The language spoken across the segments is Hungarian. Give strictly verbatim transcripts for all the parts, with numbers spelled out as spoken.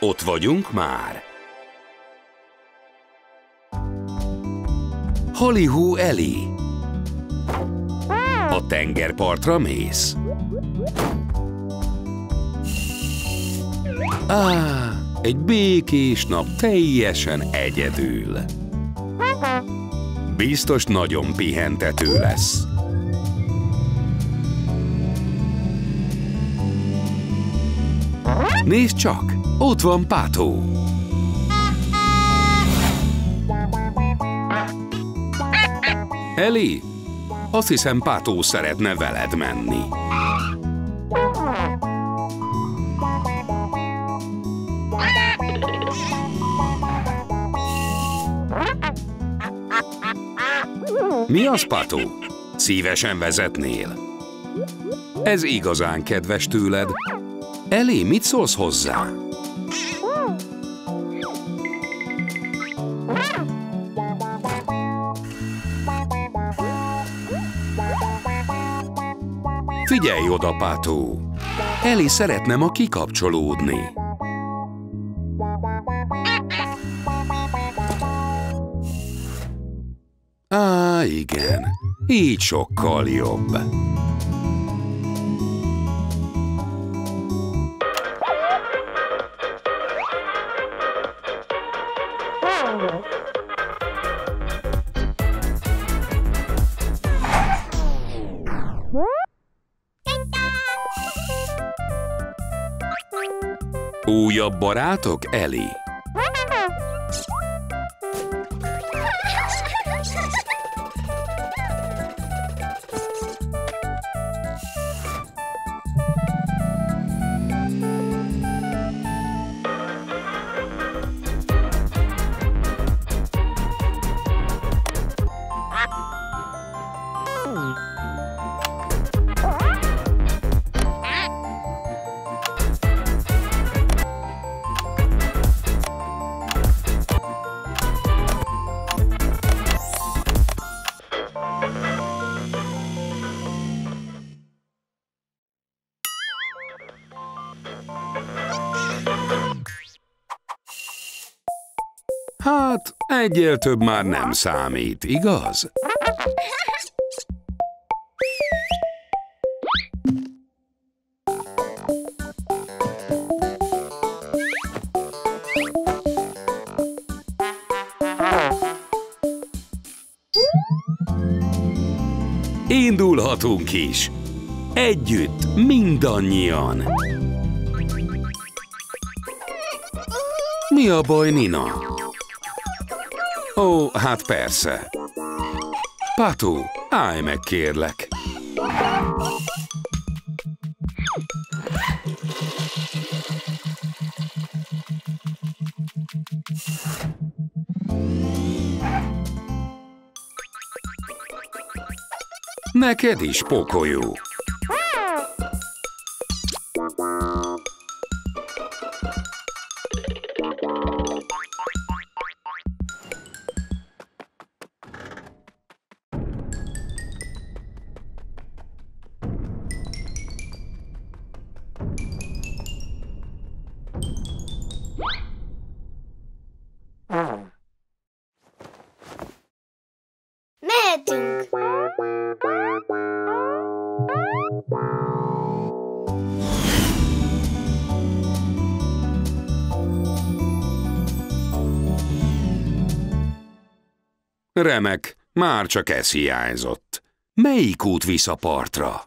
ott vagyunk már. Hali-hó Eli. A tengerpartra mész. Á, egy békés nap teljesen egyedül. Biztos nagyon pihentető lesz. Nézd csak, ott van Pátó. Eli, azt hiszem Pátó szeretne veled menni. Mi az, Pátó? Szívesen vezetnél? Ez igazán kedves tőled. Eli, mit szólsz hozzá? Figyelj oda, Pátó! Eli szeretne ma kikapcsolódni. Á, igen. Így sokkal jobb. Újabb barátok, Eli? Hát, egyel több már nem számít, igaz? Indulhatunk is. Együtt, mindannyian. Mi a baj, Nina? Ó, hát persze. Pátó, állj meg, kérlek. Neked is, pokolyó. Mehetünk! Remek, már csak ez hiányzott. Melyik út visz a partra?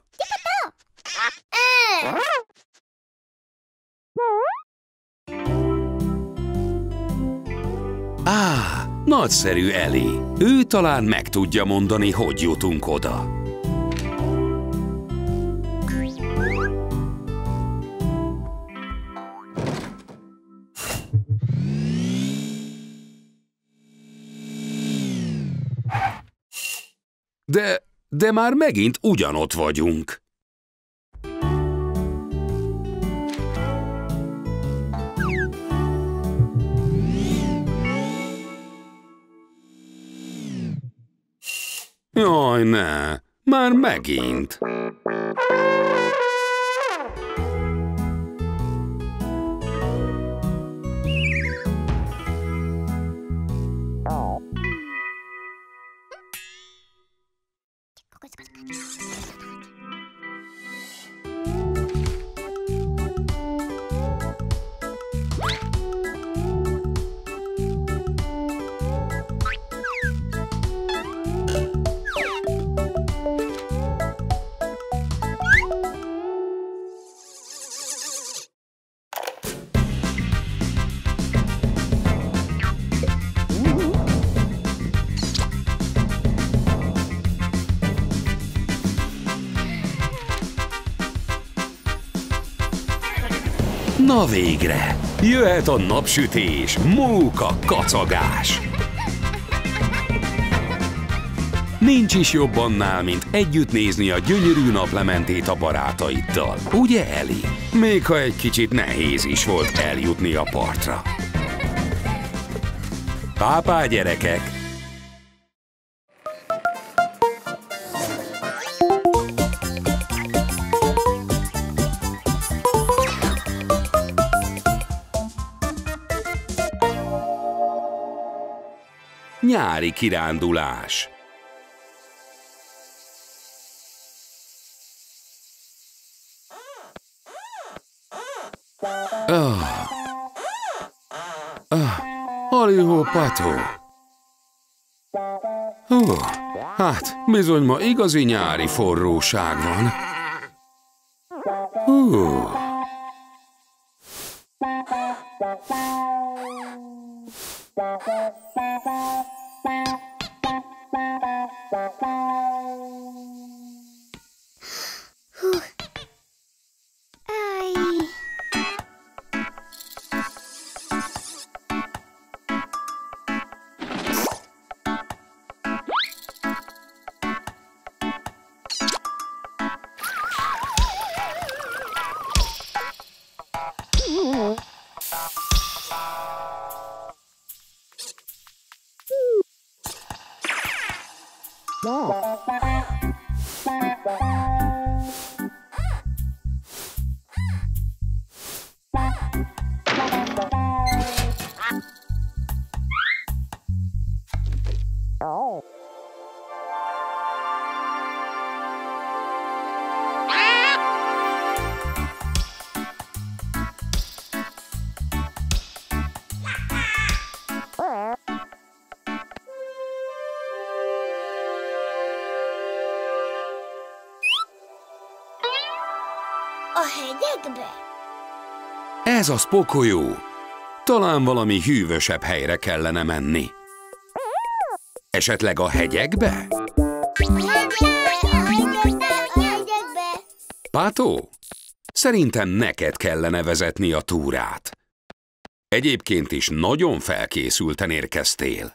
Á, nagyszerű, Eli. Ő talán meg tudja mondani, hogy jutunk oda. De, de már megint ugyanott vagyunk. Jaj, ne! Már megint! Na végre! Jöhet a napsütés, móka, kacagás! Nincs is jobb annál, mint együtt nézni a gyönyörű naplementét a barátaiddal. Ugye, Eli? Még ha egy kicsit nehéz is volt eljutni a partra. Pápá, gyerekek! Nyári kirándulás. Ah. Ah. Halihó, Pató. Hú, hát, bizony ma igazi nyári forróság van. Hú. A hegyekbe? Ez az pokolyó. Talán valami hűvösebb helyre kellene menni. Esetleg a hegyekbe? A hegyekbe, a hegyekbe, a hegyekbe. Pátó, szerintem neked kellene vezetni a túrát. Egyébként is nagyon felkészülten érkeztél.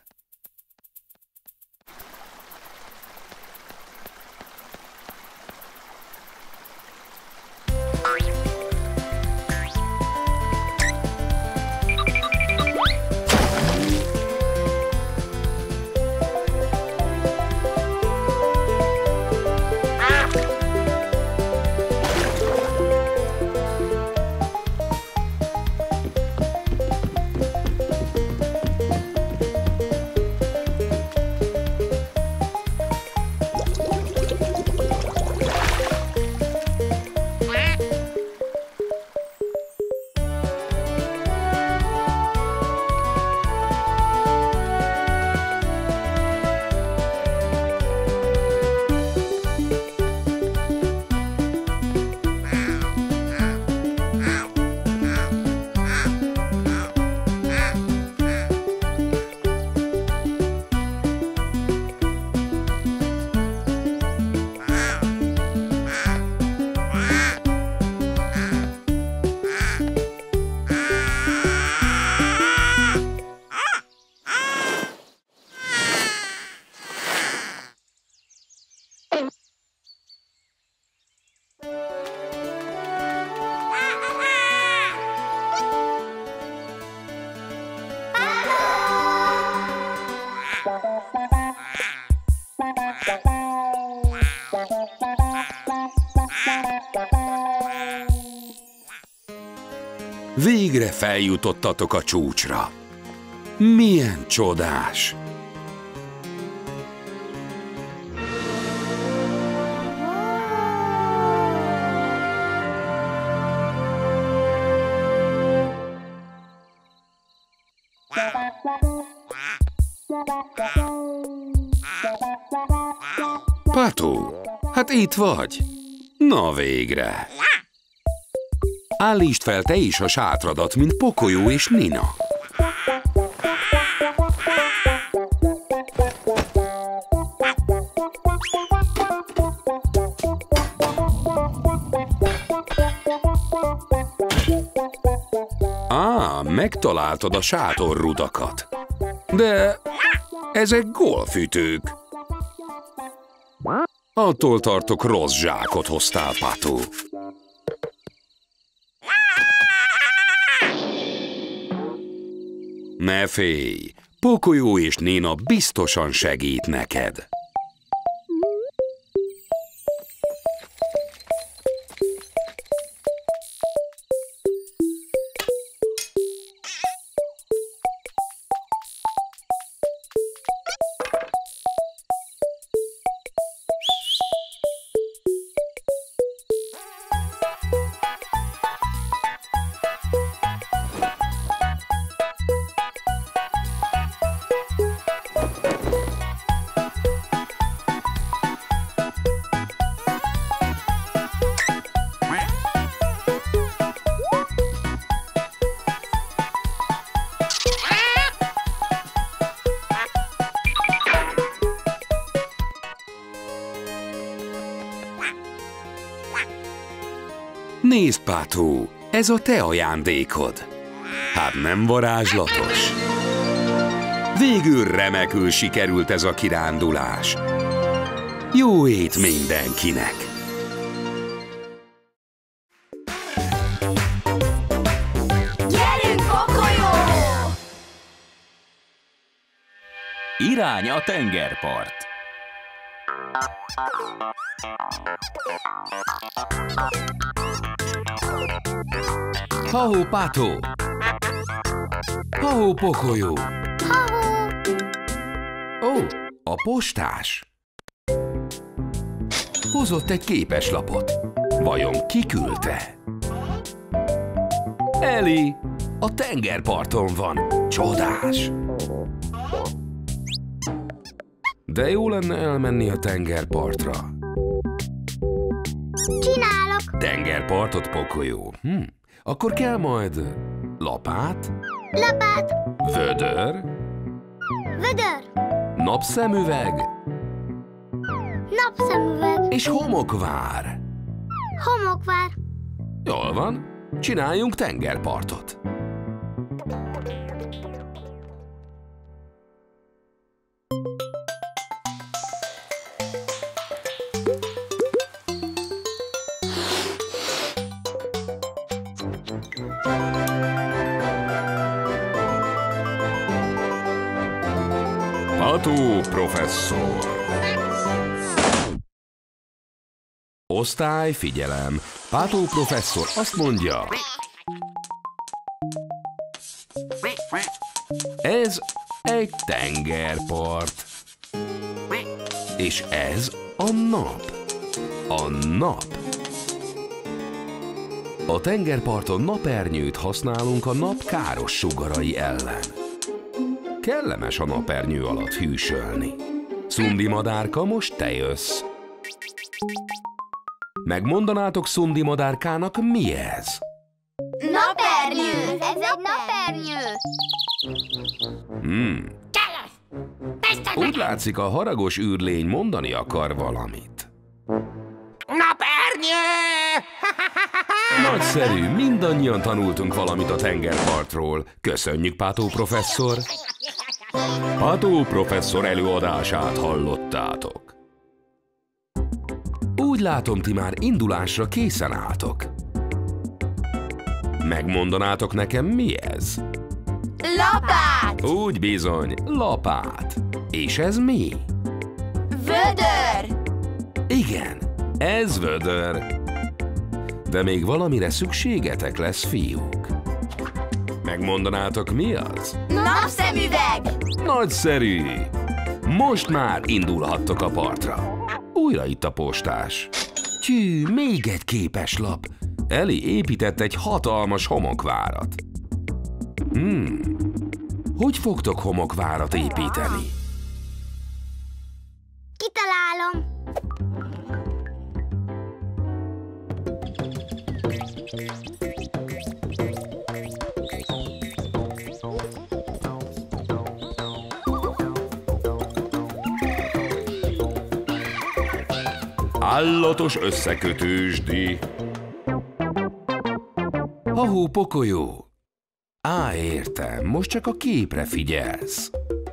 Végre feljutottatok a csúcsra. Milyen csodás! Pató, hát itt vagy. Na végre. Állítsd fel te is a sátradat, mint Pokolyó és Nina. Á, megtaláltad a sátorrudakat. De ezek golfütők. Attól tartok, rossz zsákot hoztál, Pató. Ne félj, Pocoyo és Néna biztosan segít neked. Nézd, Pató, ez a te ajándékod. Hát nem varázslatos? Végül remekül sikerült ez a kirándulás. Jó ét mindenkinek! Gyerünk, Pocoyo! Irány a tengerpart. Ha-hó, Pató! Ha-hó, Pocoyo! Ha-hó! Ó, a postás! Hozott egy képeslapot. Vajon ki küldte? Eli, a tengerparton van. Csodás! De jó lenne elmenni a tengerpartra. Csinálok! Tengerpartot, Pocoyo. Hm. Akkor kell majd lapát, Lapát! vödör, Vödör! napszemüveg Napszemüveg! és homokvár. Homokvár! Jól van, csináljunk tengerpartot. Pató professzor! Osztály, figyelem! Pató professzor azt mondja... Ez egy tengerpart. És ez a nap. A nap. A tengerparton napernyőt használunk a nap káros sugarai ellen. Kellemes a napernyő alatt hűsölni. Szundi madárka, most te jössz. Megmondanátok Szundi madárkának, mi ez? Napernyő! Ez egy napernyő! Hmm. Úgy látszik, a haragos űrlény mondani akar valamit. Napernyő! Nagyszerű, mindannyian tanultunk valamit a tengerpartról. Köszönjük, Pató professzor! Pató professzor előadását hallottátok. Úgy látom, ti már indulásra készen álltok. Megmondanátok nekem, mi ez? Lapát! Úgy bizony, lapát. És ez mi? Vödör! Igen, ez vödör. De még valamire szükségetek lesz, fiúk. Megmondanátok, mi az? Napszemüveg! Nagyszerű! Most már indulhattok a partra. Újra itt a postás. Tyű, még egy képeslap. Eli épített egy hatalmas homokvárat. Hmm, hogy fogtok homokvárat építeni? Kitalálom! Állatos összekötősdi. Ha-hó, Pocoyo! Á, értem, most csak a képre figyelsz.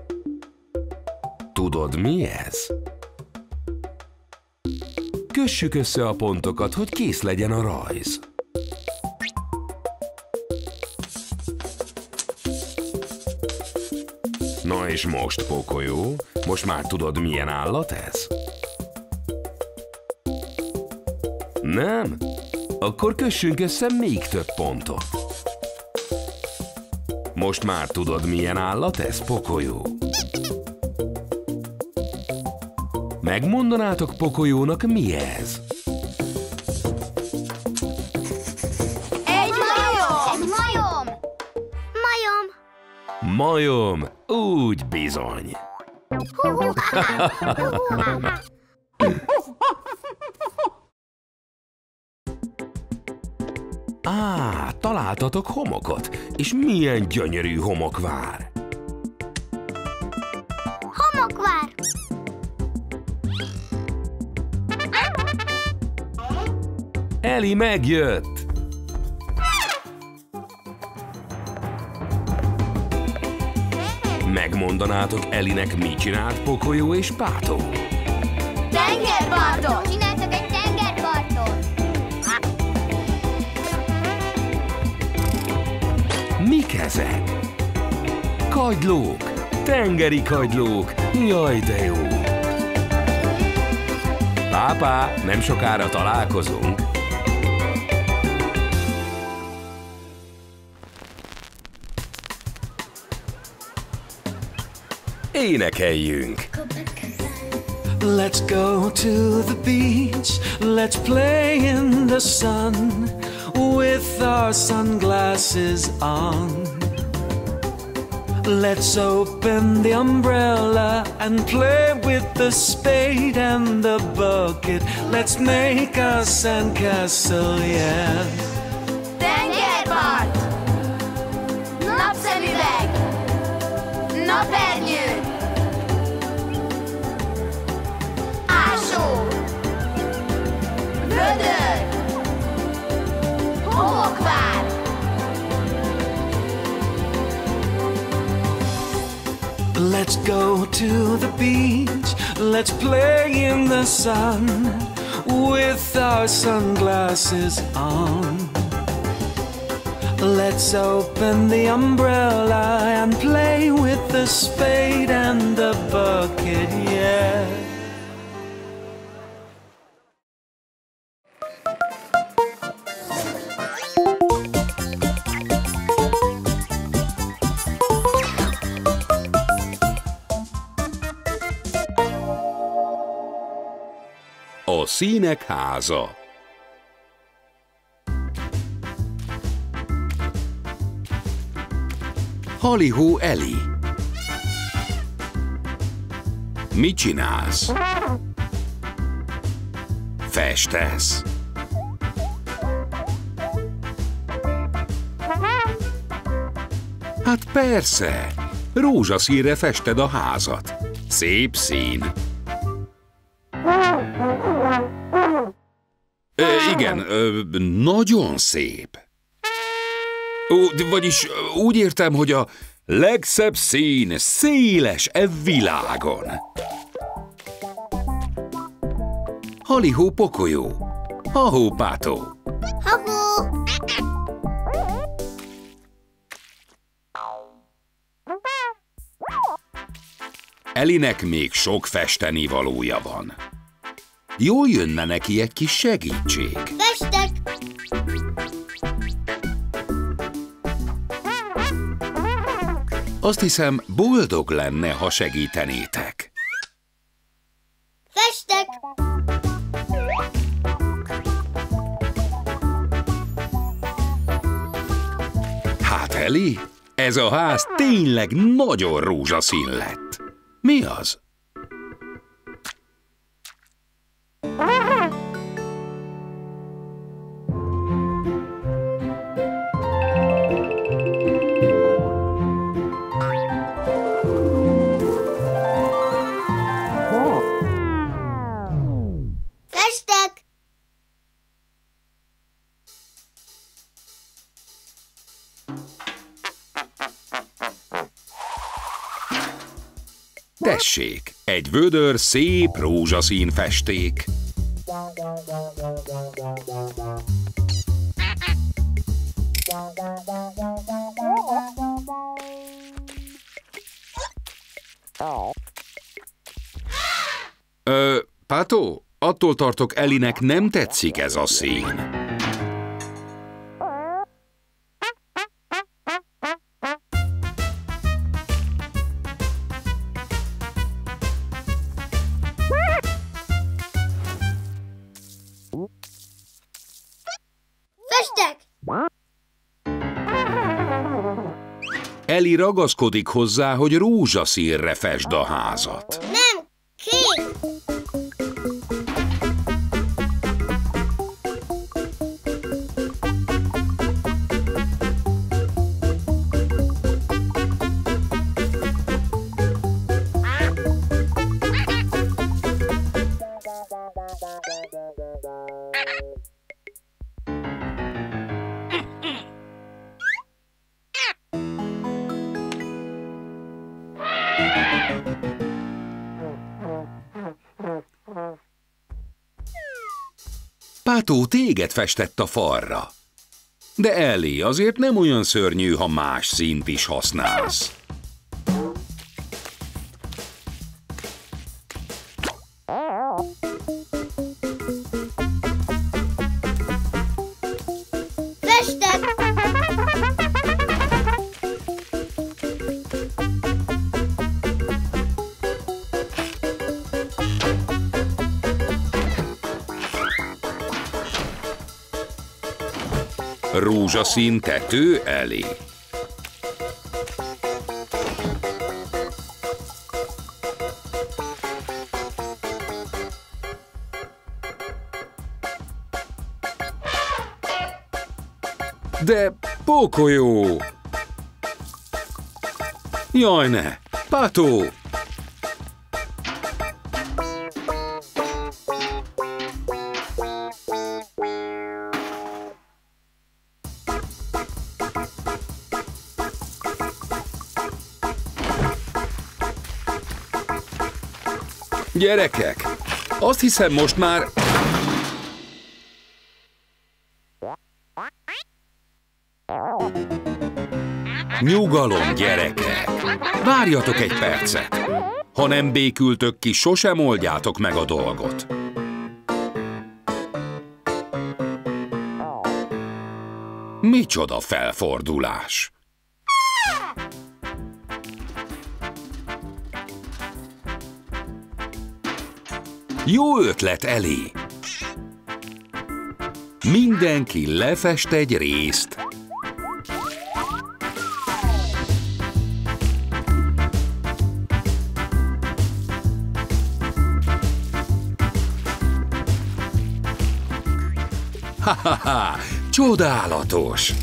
Tudod, mi ez? Kössük össze a pontokat, hogy kész legyen a rajz. Na és most, Pokolyó, most már tudod, milyen állat ez? Nem? Akkor kössünk össze még több pontot. Most már tudod, milyen állat ez, Pokolyó? Megmondanátok Pokolyónak, mi ez? Egy majom! Egy majom! Majom! Majom, úgy bizony. Á, találtatok homokot, és milyen gyönyörű homok vár. Homokvár! Eli megjött! Megmondanátok Elinek, mit csinált Pokolyó és Pátó? Tengerparton! Csináltak egy tengerparton! Mik ezek? Kagylók, tengeri kagylók, jaj de jó! Pápá, nem sokára találkozunk. Énekeljünk! Let's go to the beach, let's play in the sun with our sunglasses on. Let's open the umbrella and play with the spade and the bucket. Let's make a sandcastle, yeah. Tengerpart! Napszemüveg! Napernyő! Ásó! Vödör! Homokvár! Let's go to the beach, let's play in the sun with our sunglasses on. Let's open the umbrella and play with the spade and the bucket, yeah. A színek háza. Halihó Eli. Mit csinálsz? Festesz? Hát persze, rózsaszínre fested a házat. Szép szín. Ö, igen, ö, nagyon szép. Ó, vagyis úgy értem, hogy a legszebb szín széles e világon. Halihó Pokolyó, ha-hó Pátó. Ha-hó! Elinek még sok festenivalója van. Jól jönne neki egy kis segítség. Festek! Azt hiszem, boldog lenne, ha segítenétek. Festek! Hát Eli, ez a ház tényleg nagyon rózsaszín lett. Mi az? Festek! Tessék, egy vödör szép rózsaszín festék. Ö, Pátó, attól tartok, Elinek nem tetszik ez a szín. Festek! Eli ragaszkodik hozzá, hogy rózsaszínre fesd a házat. Nem, kék! Pátó téged festett a falra. De Eli, azért nem olyan szörnyű, ha más színt is használsz. Festek! Rózsaszín tető, Eli. De Pocoyo! Jaj ne! Pátó! Gyerekek, azt hiszem most már... Nyugalom, gyerekek! Várjatok egy percet! Ha nem békültök ki, sosem oldjátok meg a dolgot. Micsoda felfordulás! Jó ötlet, Eli! Mindenki lefest egy részt. Ha-ha-ha! Csodálatos!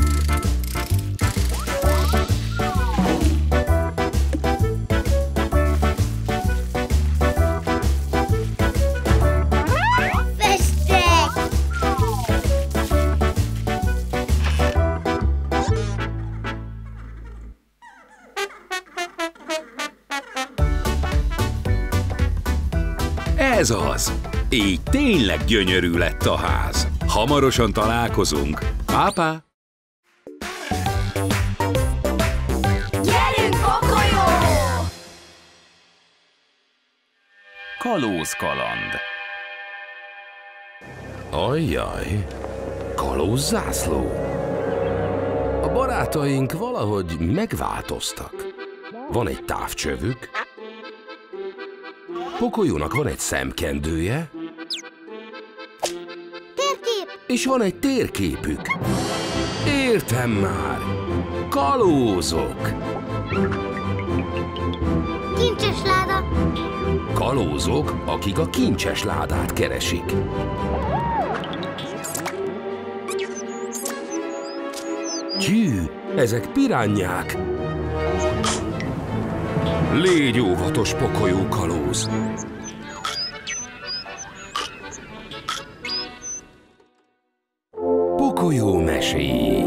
Ez az! Így tényleg gyönyörű lett a ház. Hamarosan találkozunk. Pápá! Gyerünk, Pocoyo! Kalózkaland. Ajjaj, kalózzászló. A barátaink valahogy megváltoztak. Van egy távcsövük, Pocoyónak van egy szemkendője, Térkép! és van egy térképük. Értem már! Kalózok! Kincses láda! Kalózok, akik a kincses ládát keresik. Tyű, ezek piránnyák! Légy óvatos, Pocoyo kalóz! Pocoyo meséi.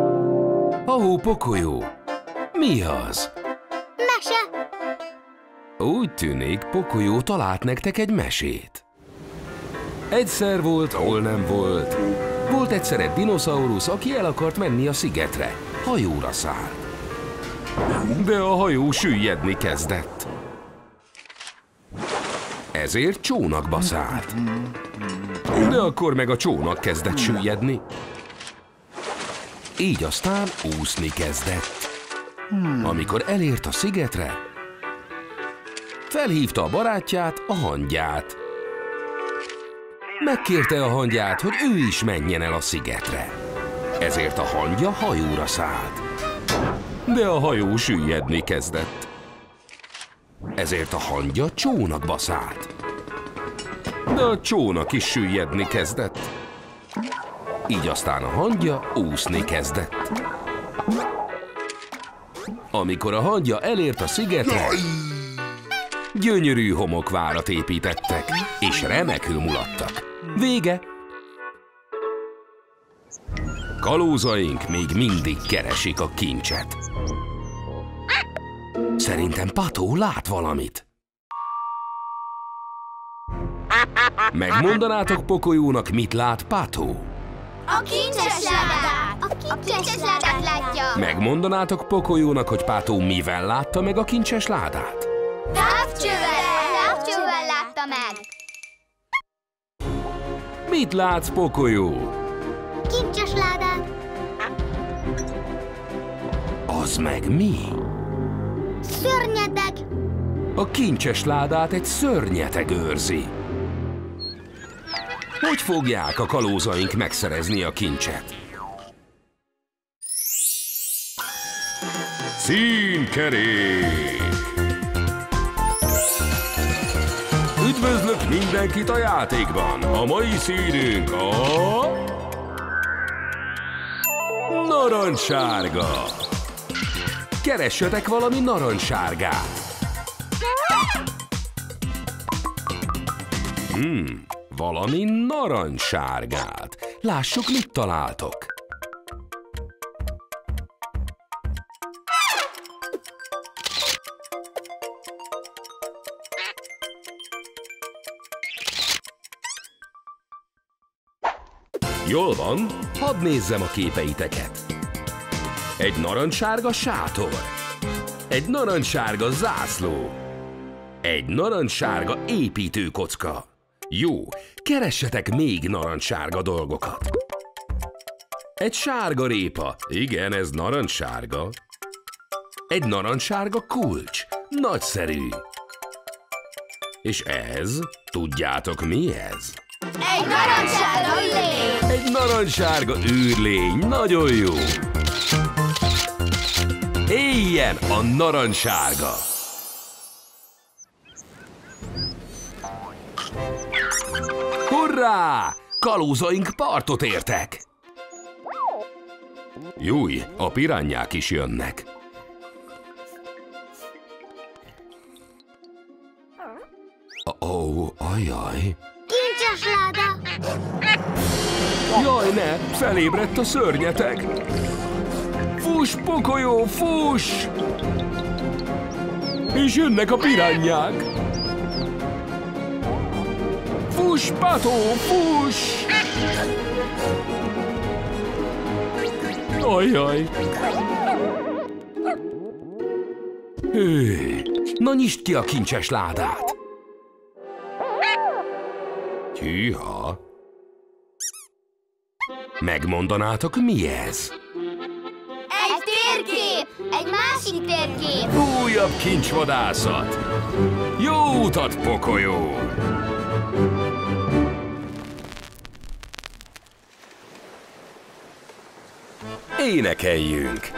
Ahó, Pocoyo! Mi az? Mese! Úgy tűnik, Pocoyo talált nektek egy mesét. Egyszer volt, hol nem volt. Volt egyszer egy dinoszaurusz, aki el akart menni a szigetre. Hajóra szállt. De a hajó süllyedni kezdett. Ezért csónakba szállt. De akkor meg a csónak kezdett süllyedni. Így aztán úszni kezdett. Amikor elért a szigetre, felhívta a barátját, a hangyát. Megkérte a hangyát, hogy ő is menjen el a szigetre. Ezért a hangya hajóra szállt. De a hajó süllyedni kezdett. Ezért a hangya csónakba szállt. De a csónak is süllyedni kezdett. Így aztán a hangya úszni kezdett. Amikor a hangya elért a szigetre, gyönyörű homokvárat építettek, és remekül mulattak. Vége! Kalózaink még mindig keresik a kincset. Szerintem Pató lát valamit. Megmondanátok Pocoyónak, mit lát Pató? A kincses ládát! A kincses ládát látja! Megmondanátok Pocoyónak, hogy Pató mivel látta meg a kincses ládát? Távcsővel! Távcsővel látta meg! Mit látsz, Pocoyo? Kincses ládát! Az meg mi? Szörnyeteg! A kincses ládát egy szörnyeteg őrzi. Hogy fogják a kalózaink megszerezni a kincset? Színkerék! Üdvözlök mindenkit a játékban! A mai színünk a... narancssárga! Keressetek valami narancssárgát! Hmm, valami narancssárgát. Lássuk, mit találtok. Jól van, hadd nézzem a képeiteket. Egy narancssárga sátor. Egy narancssárga zászló. Egy narancssárga építőkocka. Jó, keressetek még narancssárga dolgokat. Egy sárga répa. Igen, ez narancssárga. Egy narancssárga kulcs. Nagyszerű. És ez? Tudjátok, mi ez? Egy narancssárga űrlény! Egy narancssárga űrlény. Nagyon jó. Éljen a narancssárga! Hurrá! Kalózaink partot értek! Júj, a pirányák is jönnek. Ó, ajaj! Kincses láda! Jaj, ne! Felébredt a szörnyeteg! Fuss, Pocoyo, fuss! És jönnek a pirányák! Fuss, Pató, fuss! Ajjaj! Hű, na nyisd ki a kincses ládát! Hűha! Megmondanátok, mi ez? Egy térkép! Egy másik térkép! Újabb kincsvadászat! Jó utat, Pocoyo! Énekeljünk!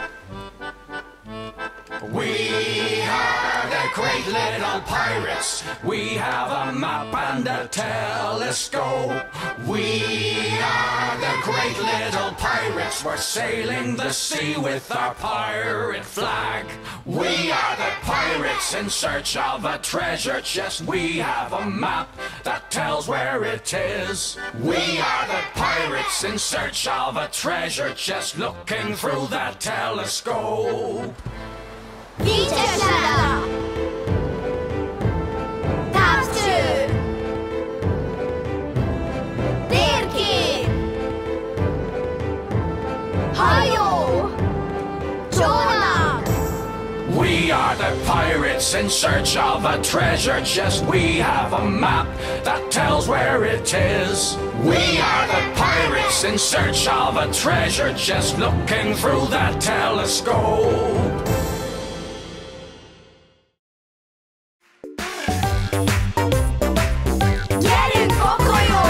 We are the great little pirates. We have a map and a telescope. We are the great little pirates. We're sailing the sea with our pirate flag. We are the pirates in search of a treasure chest. We have a map that tells where it is. We are the pirates in search of a treasure chest, looking through that telescope. Kincses láda! We are the pirates in search of a treasure chest. We have a map that tells where it is. We are the pirates in search of a treasure chest, looking through that telescope. Gyerünk, Bokolyó!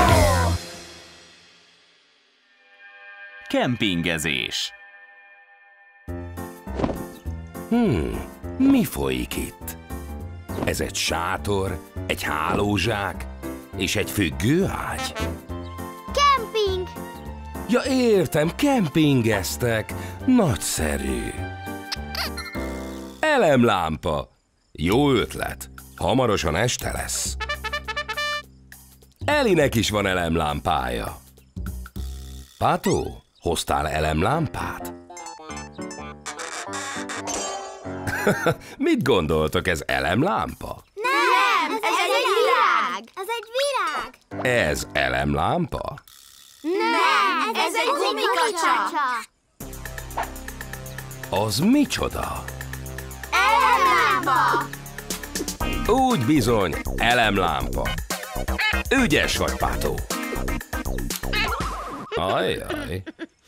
Kempingezés. Hmm, mi folyik itt? Ez egy sátor, egy hálózsák és egy függőágy? Kemping! Ja, értem, kempingeztek. Nagyszerű. Elemlámpa. Jó ötlet. Hamarosan este lesz. Elinek is van elemlámpája. Pátó, hoztál elemlámpát? Mit gondoltok, ez elemlámpa? Nem, ez, ez egy, egy virág! Ez egy virág! Ez elemlámpa? Nem, ez, ez egy gumikacsa! Az micsoda? Elemlámpa! Úgy bizony, elemlámpa. Ügyes vagy, Pátó. Ajjaj.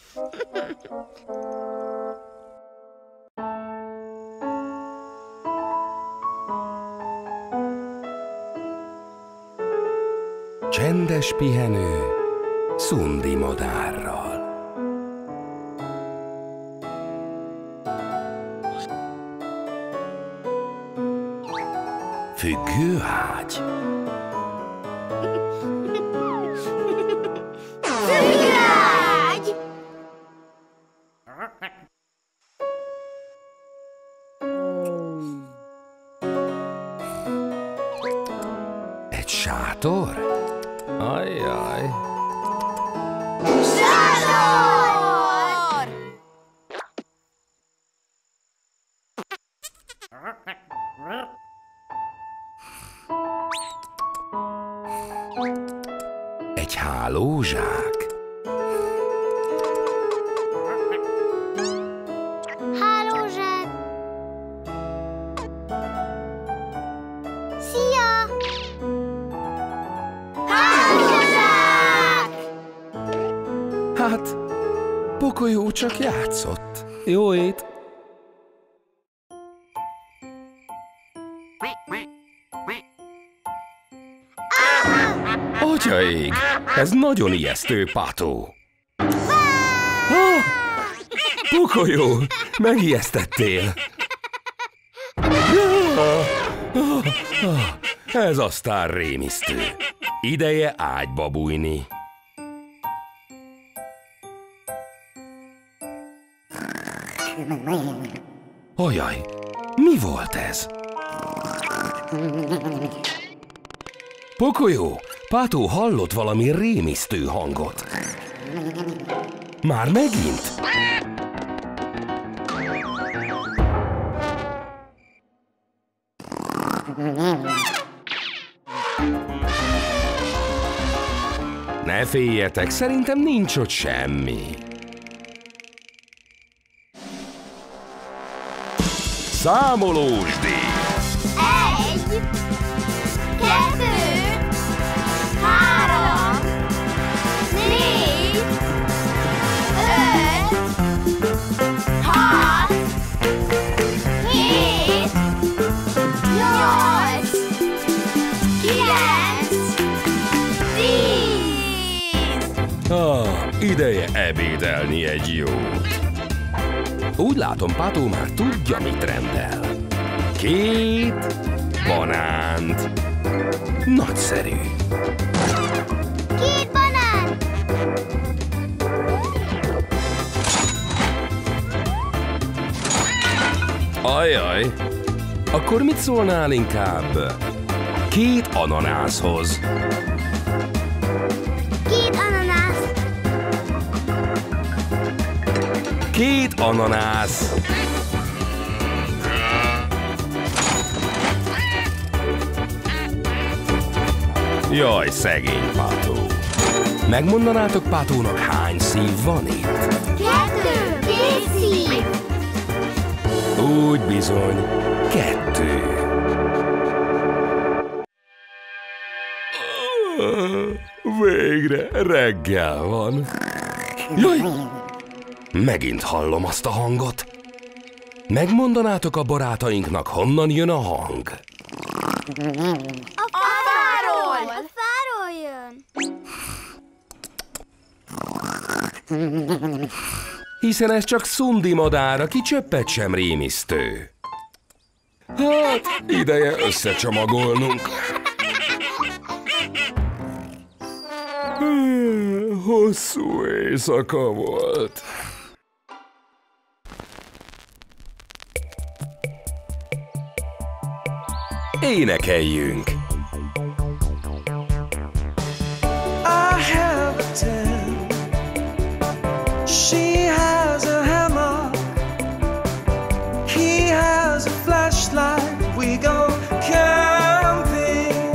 Csendes pihenő Szundi madárral. Függőágy. Függőágy! Egy sátor? Ajjaj. Sátor! Egy hálózsák. Hálózsák! Szia! Hálózsák! Hát, Bokolyó csak játszott. Jó ét! Atyaég, ez nagyon ijesztő, Pátó. Ah, Bokolyó, megijesztettél. Ah, ah, ah, ez aztán rémisztő. Ideje ágyba bújni. Ajaj, mi volt ez? Bokolyó, Pátó hallott valami rémisztő hangot. Már megint? Ne féljetek, szerintem nincs ott semmi. Számolósdi! Egy, kettő, három, négy, öt, hat, hét, nyolc, kilenc, tíz. Ah, ideje ebédelni egy jót. Úgy látom, Pátó már tudja, mit rendel. Két banánt. Nagyszerű. Két banán. Ajaj, akkor mit szólnál inkább? Két ananászhoz. Két ananász. Két ananász. Jaj, szegény Pátó. Megmondanátok Pátónak, hány szív van itt? Kettő. Két szív. Úgy bizony. bizony, kettő. Végre reggel van. Jaj! Megint hallom azt a hangot. Megmondanátok a barátainknak, honnan jön a hang? A fáról! A fáról jön! Hiszen ez csak szundi madár, aki csöppet sem rémisztő. Hát, ideje összecsomagolnunk. Hosszú éjszaka volt. Énekeljünk! I have a ten. She has a hammer. He has a flashlight. We go camping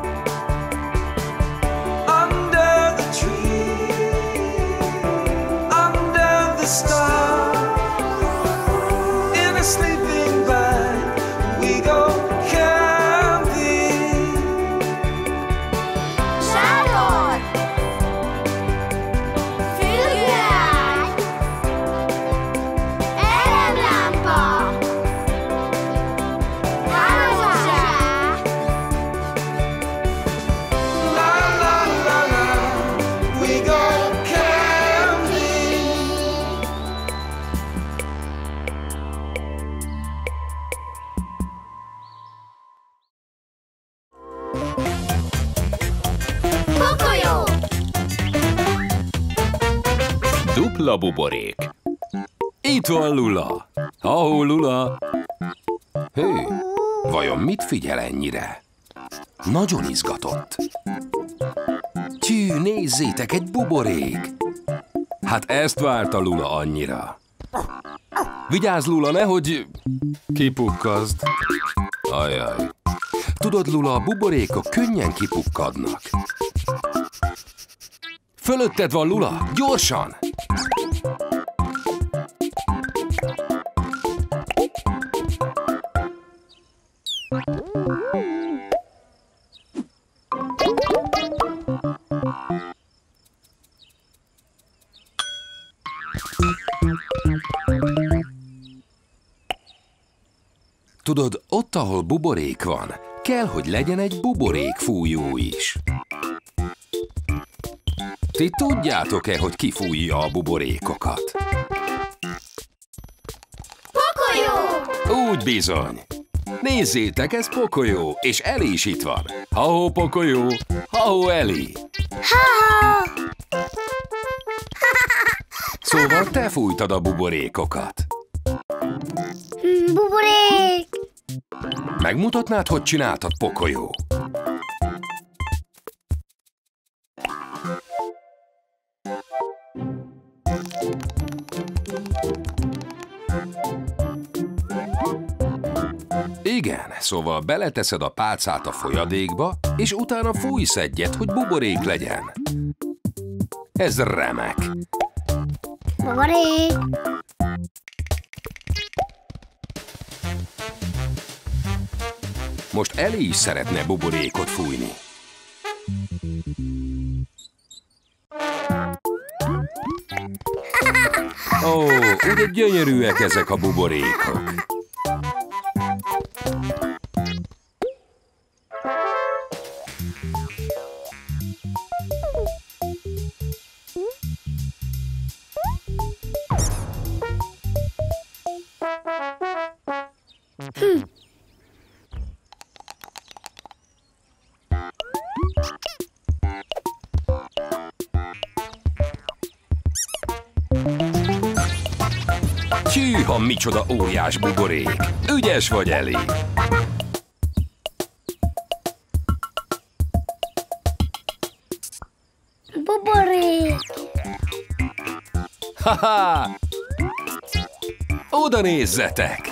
under the tree, under the stars, in a sleeping bag. We go Dupla buborék. Itt van Lula. Ahó, Lula. Hé, vajon mit figyel ennyire? Nagyon izgatott. Tyű, nézzétek, egy buborék. Hát ezt várta Lula annyira. Vigyázz, Lula, nehogy kipukkazd. Ajaj. Tudod, Lula, a buborékok könnyen kipukkadnak. Fölötted van, Lula, gyorsan! Tudod, ott, ahol buborék van, kell, hogy legyen egy buborékfújó is. Ti tudjátok-e, hogy ki fújja a buborékokat? Pokolyó! Úgy bizony. Nézzétek, ez Pokolyó, és Eli is itt van. Ha-hó, Pokolyó, ha-hó, Eli. Ha-ha! Szóval te fújtad a buborékokat. Buborék! Megmutatnád, hogy csináltad, Pokolyó? Igen, szóval beleteszed a pálcát a folyadékba, és utána fújsz egyet, hogy buborék legyen. Ez remek. Buborék! Most Eli is szeretne buborékot fújni. Ó, ugye gyönyörűek ezek a buborékok. Hm. Hűha, micsoda óriás buborék! Ügyes vagy, Eli! Buborék! Ha-ha! Oda nézzetek!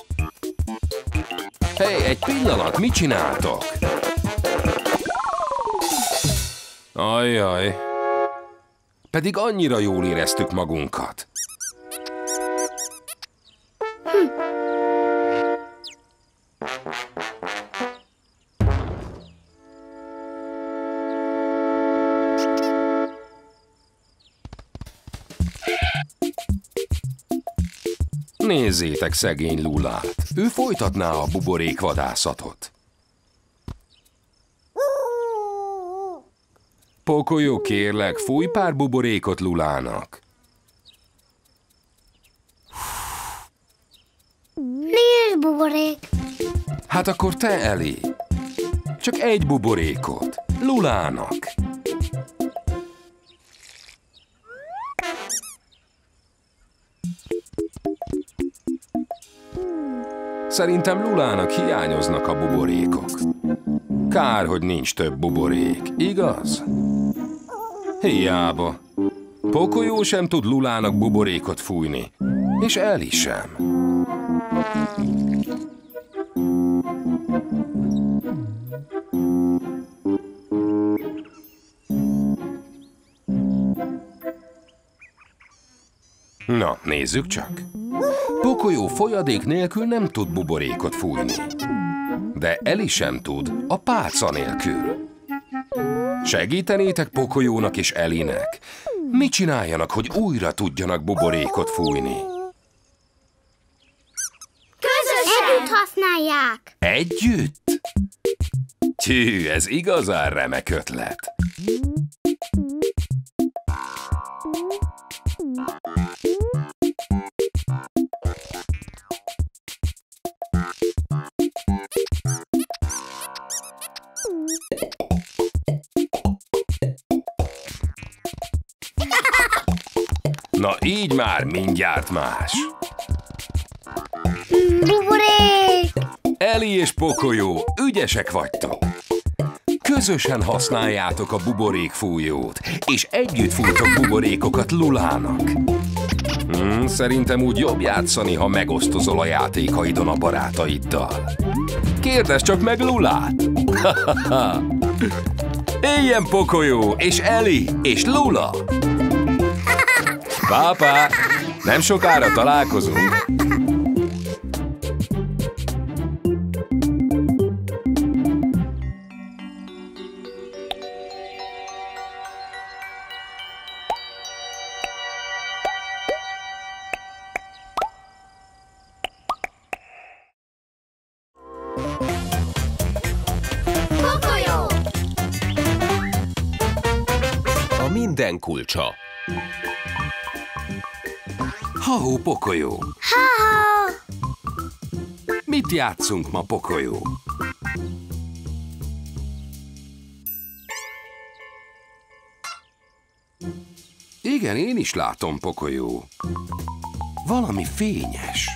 Hé, hey, egy pillanat, mit csináltok? Ajjaj. Pedig annyira jól éreztük magunkat. Nézzétek szegény Lulát. Ő folytatná a buborékvadászatot. Pocoyo, kérlek, fújj pár buborékot Lulának. Nincs buborék. Hát akkor te, Eli. Csak egy buborékot. Lulának. Szerintem Lulának hiányoznak a buborékok. Kár, hogy nincs több buborék, igaz? Hiába. Pocoyo sem tud Lulának buborékot fújni, és Eli sem. Na, nézzük csak. Pocoyo folyadék nélkül nem tud buborékot fújni. De Eli sem tud a pálca nélkül. Segítenétek Pocoyónak és Elinek? Mit csináljanak, hogy újra tudjanak buborékot fújni? Közösen! Együtt használják! Együtt? Tű, ez igazán remek ötlet. Na így már mindjárt más. Buborék! Eli és Pocoyo, ügyesek vagytok. Közösen használjátok a buborékfújót, és együtt fújtok buborékokat Lulának. Hmm, szerintem úgy jobb játszani, ha megosztozol a játékaidon a barátaiddal. Kérdezd csak meg Lulát! Éljen Pocoyo, és Eli, és Lula! Pápá, nem sokára találkozunk. Pocoyo! A minden kulcsa. Ha-hó, Pocoyo! Ha-ha! Mit játszunk ma, Pocoyo? Igen, én is látom, Pocoyo. Valami fényes.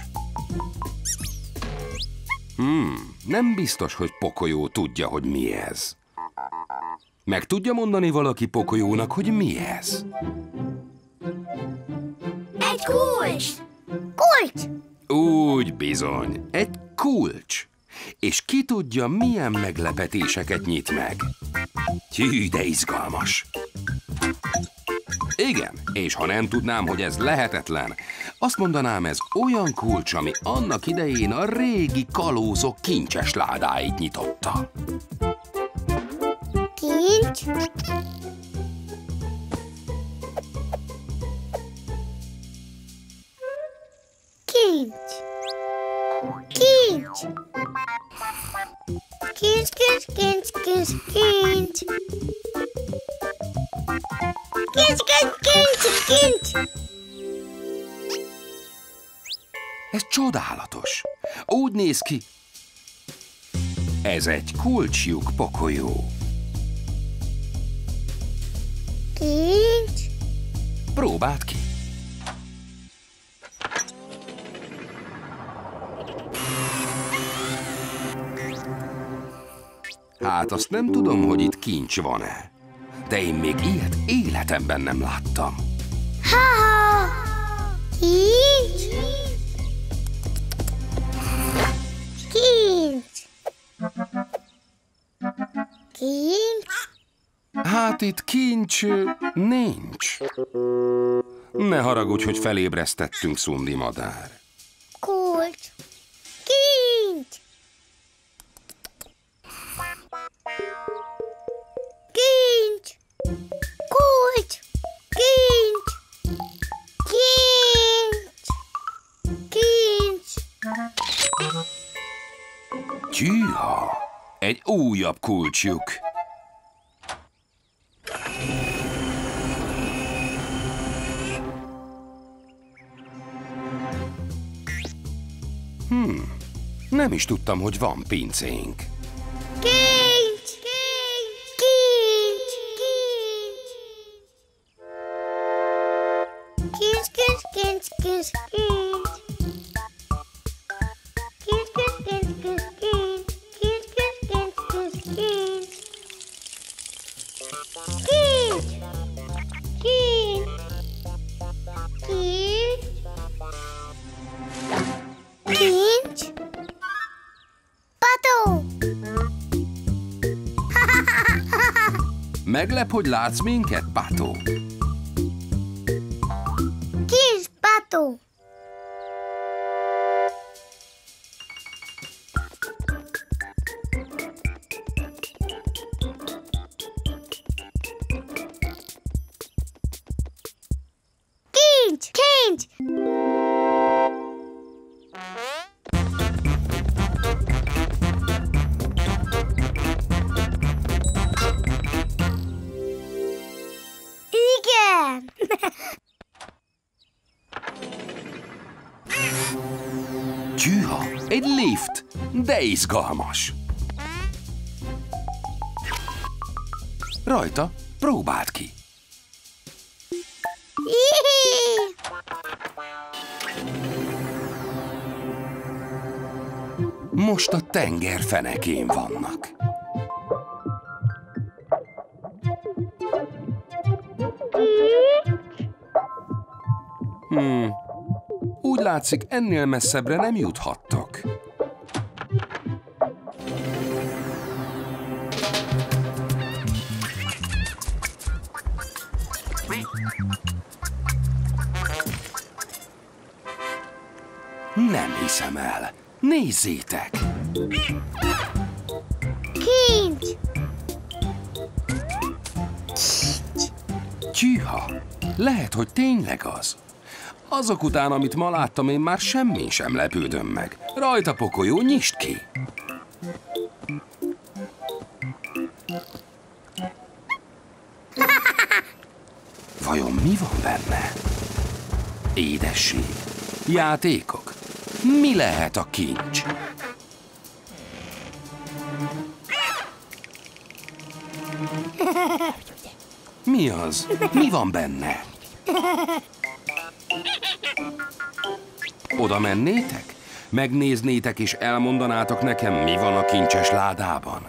Hmm, nem biztos, hogy Pocoyo tudja, hogy mi ez. Meg tudja mondani valaki Pocoyónak, hogy mi ez? Egy kulcs! Kulcs! Úgy bizony, egy kulcs. És ki tudja, milyen meglepetéseket nyit meg. Hű, de izgalmas. Igen, és ha nem tudnám, hogy ez lehetetlen, azt mondanám, ez olyan kulcs, ami annak idején a régi kalózok kincses ládáit nyitotta. Kincs? Kincs! Kincs! Kincs, kincs, kincs, kincs, kincs! Kincs, kincs, kincs, kincs! Ez csodálatos. Úgy néz ki. Ez egy kulcslyuk, Pocoyo. Kincs? Próbáld ki. Hát azt nem tudom, hogy itt kincs van-e. De én még ilyet életemben nem láttam. Ha-ha! Kincs? Kincs? Kincs? Hát itt kincs nincs. Ne haragudj, hogy felébresztettünk, Szundi madár. Kulcs. Kincs. Kincs. Kulcs. Kincs. Kincs. Kincs. Tyűha! Egy újabb kulcsjuk. Hmm, nem is tudtam, hogy van pincénk. Kincs. Kincs. Kincs. Kincs. Kincs. Kincs. Kincs. Kincs. Kincs. Pató. Meglep, hogy látsz minket, Pató? Kincs pató. Kincs. Kincs. Igen. Tyűha! Egy lift! De izgalmas! Rajta, próbáld ki! Jé! Most a tenger fenekén vannak. Hmm. Úgy látszik, ennél messzebbre nem juthattok. Nem hiszem el. Nézzétek! Kincs. Tyűha! Lehet, hogy tényleg az. Azok után, amit ma láttam, én már semmin sem lepődöm meg. Rajta, pokolyó, nyisd ki! Vajon mi van benne? Édesség? Játékok? Mi lehet a kincs? Mi az? Mi van benne? Oda mennétek? Megnéznétek és elmondanátok nekem, mi van a kincses ládában?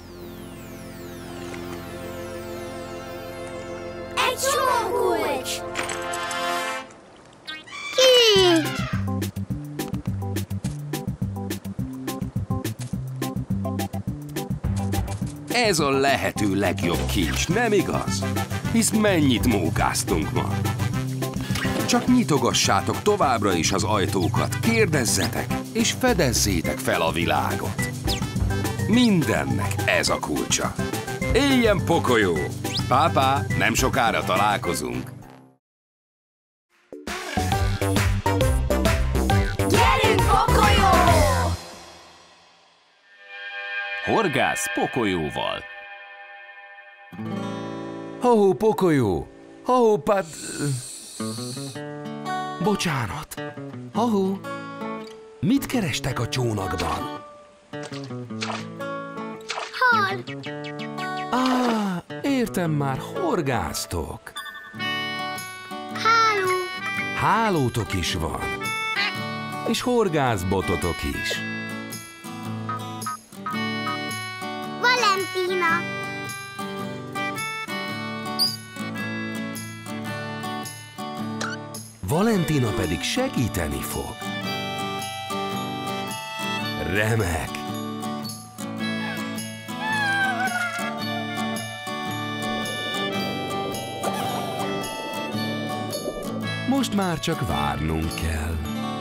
Egy csomagkulcs. Kincs. Ez a lehető legjobb kincs, nem igaz? Hisz mennyit mókáztunk ma. Csak nyitogassátok továbbra is az ajtókat, kérdezzetek, és fedezzétek fel a világot. Mindennek ez a kulcsa. Éljen pokolyó! Pápá, nem sokára találkozunk. Gyerünk pokolyó! Horgász pokolyóval. Ho-ho, pokolyó! Ho-ho, pad... Bocsánat. Ho-ho! Mit kerestek a csónakban? Hal. Á, értem már, horgásztok. Háló. Hálótok is van. És horgászbototok is. Valentina. Valentina pedig segíteni fog. Remek! most már csak várnunk kell.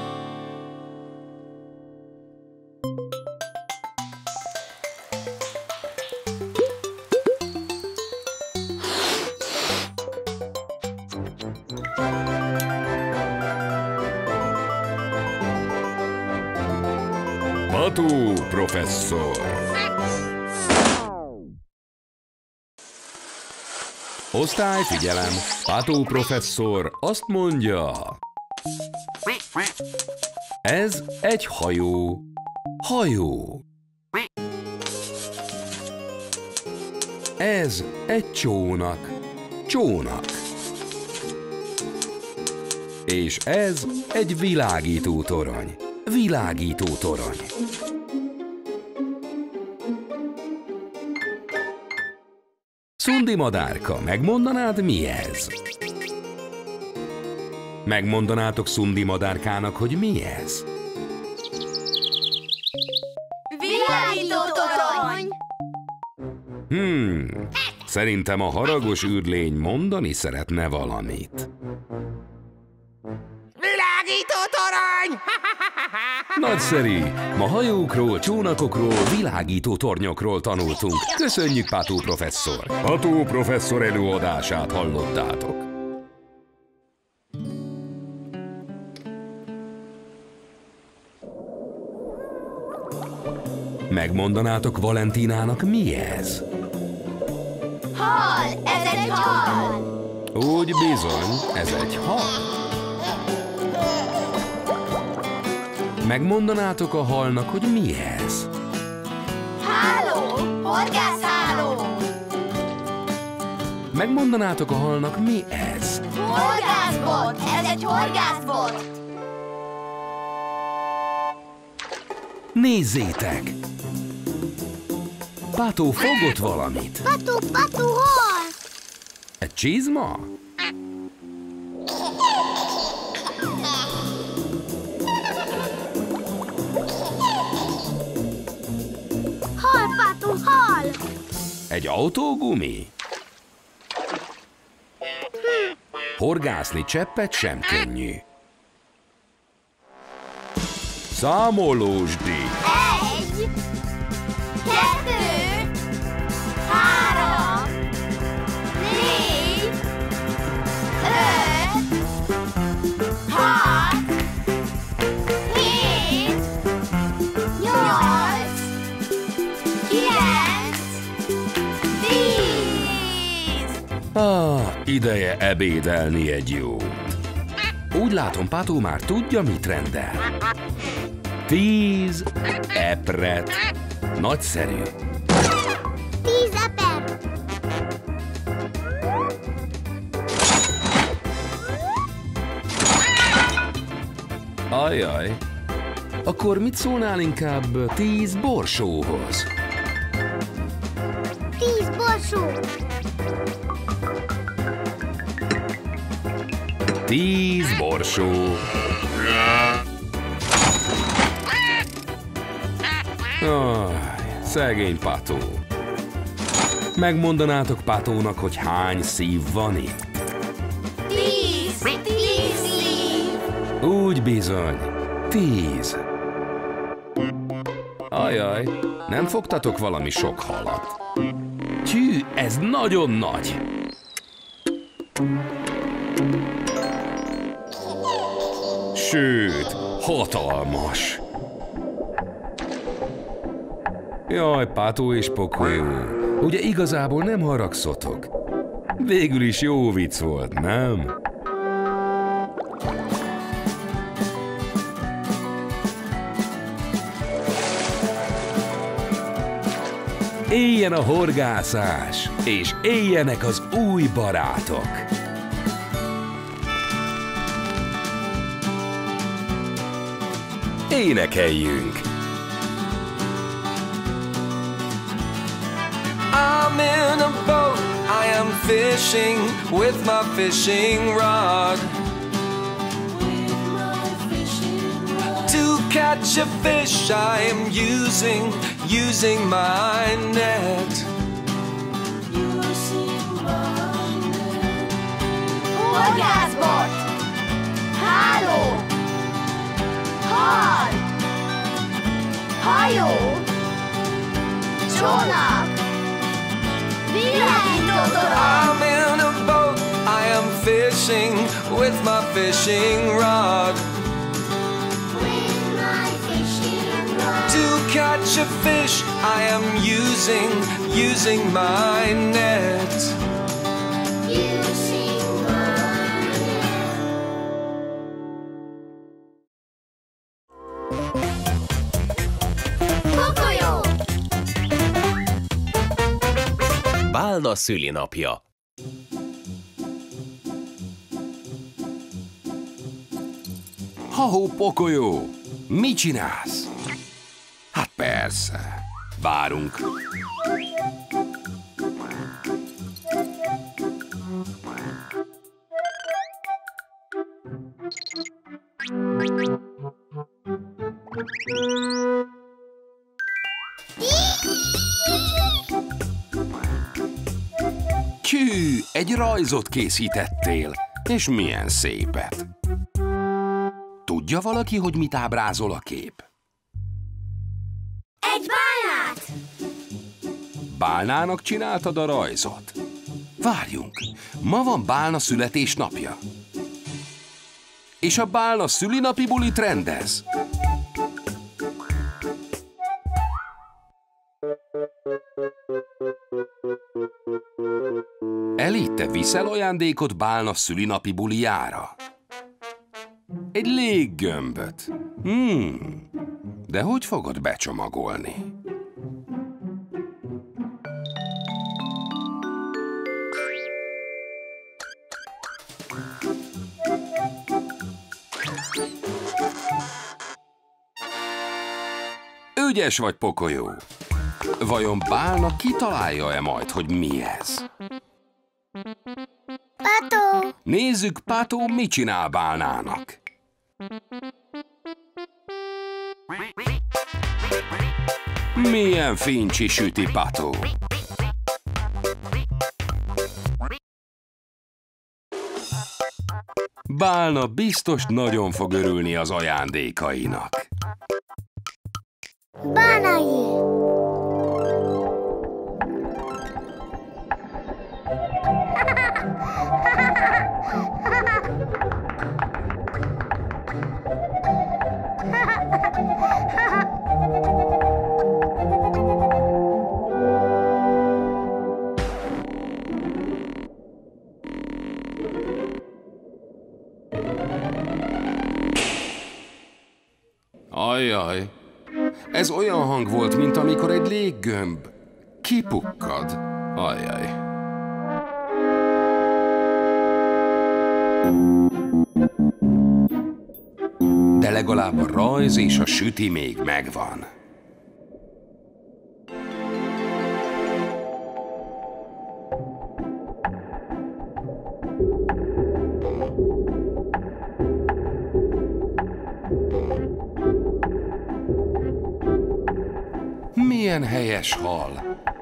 Pató professzor! Osztály, figyelem! Pató professzor azt mondja... Ez egy hajó. Hajó. Ez egy csónak. Csónak. És ez egy világító torony. Világító torony. Szundi madárka, megmondanád, mi ez? Megmondanátok Szundi madárkának, hogy mi ez? Világító torony! Hmm, szerintem a haragos űrlény mondani szeretne valamit. Világító torony! Nagyszerű! Ma hajókról, csónakokról, világító tornyokról tanultunk. Köszönjük, Pató professzor! Pató professzor előadását hallottátok. Megmondanátok Valentinának, mi ez? Hal! Ez egy hal! Úgy bizony, ez egy hal. Megmondanátok a halnak, hogy mi ez? Háló! Horgászháló! Megmondanátok a halnak, mi ez? Horgászbot! Ez egy horgászbot! Nézzétek! Pató fogott valamit. Pató, pató, hal! Egy csizma? Hal, pató, hal! Egy autógumi? Horgászni cseppet sem könnyű. Számolósdi. Egy, kettő, három, négy, öt, hat, hét, nyolc, kilenc, tíz. Ah, ideje ebédelni egy jó. Úgy látom, Pató már tudja, mit rendel. Tíz epret. Nagyszerű. Tíz eper. Ajaj. Akkor mit szólnál inkább tíz borsóhoz? Tíz borsó. Tíz borsó. Aj, szegény Pató. Megmondanátok Patónak, hogy hány szív van itt? Tíz. Tíz szív. Úgy bizony. Tíz. Ajaj, nem fogtatok valami sok halat? Tű, ez nagyon nagy. Sőt, hatalmas. Jaj, Pató és Pokolyó, ugye igazából nem haragszotok? Végül is jó vicc volt, nem? Éljen a horgászás, és éljenek az új barátok! Énekeljünk! I'm in a boat, I am fishing with my fishing rod. To catch a fish I am using, using my net. Horgászbot. Hal, hajó, csónak, világítótorony. I'm in a boat, I am fishing with my fishing rod. With my fishing rod. To catch a fish, I am using, using my net. Using my net. Pokolyó! Bálna szülinapja. Ha-hó, Pokolyó! Mit csinálsz? Hát persze, várunk. Tyű, egy rajzot készítettél, és milyen szépet. Tudja valaki, hogy mit ábrázol a kép? Egy bálnát! Bálnának csináltad a rajzot? Várjunk, ma van Bálna születésnapja. És a Bálna szülinapi bulit rendez. Eli, te viszel ajándékot Bálna szülinapi bulijára? Egy léggömböt. Hmm, de hogy fogod becsomagolni? Ügyes vagy, Pokolyó. Vajon Bálna kitalálja-e majd, hogy mi ez? Pató! Nézzük, Pató mit csinál Bálnának. Milyen fincsi süti, Pató. Bálna biztos nagyon fog örülni az ajándékainak. Bálnai! Ajjaj, ez olyan hang volt, mint amikor egy léggömb kipukkad. Ajjaj. De legalább a rajz és a süti még megvan. Milyen helyes hal!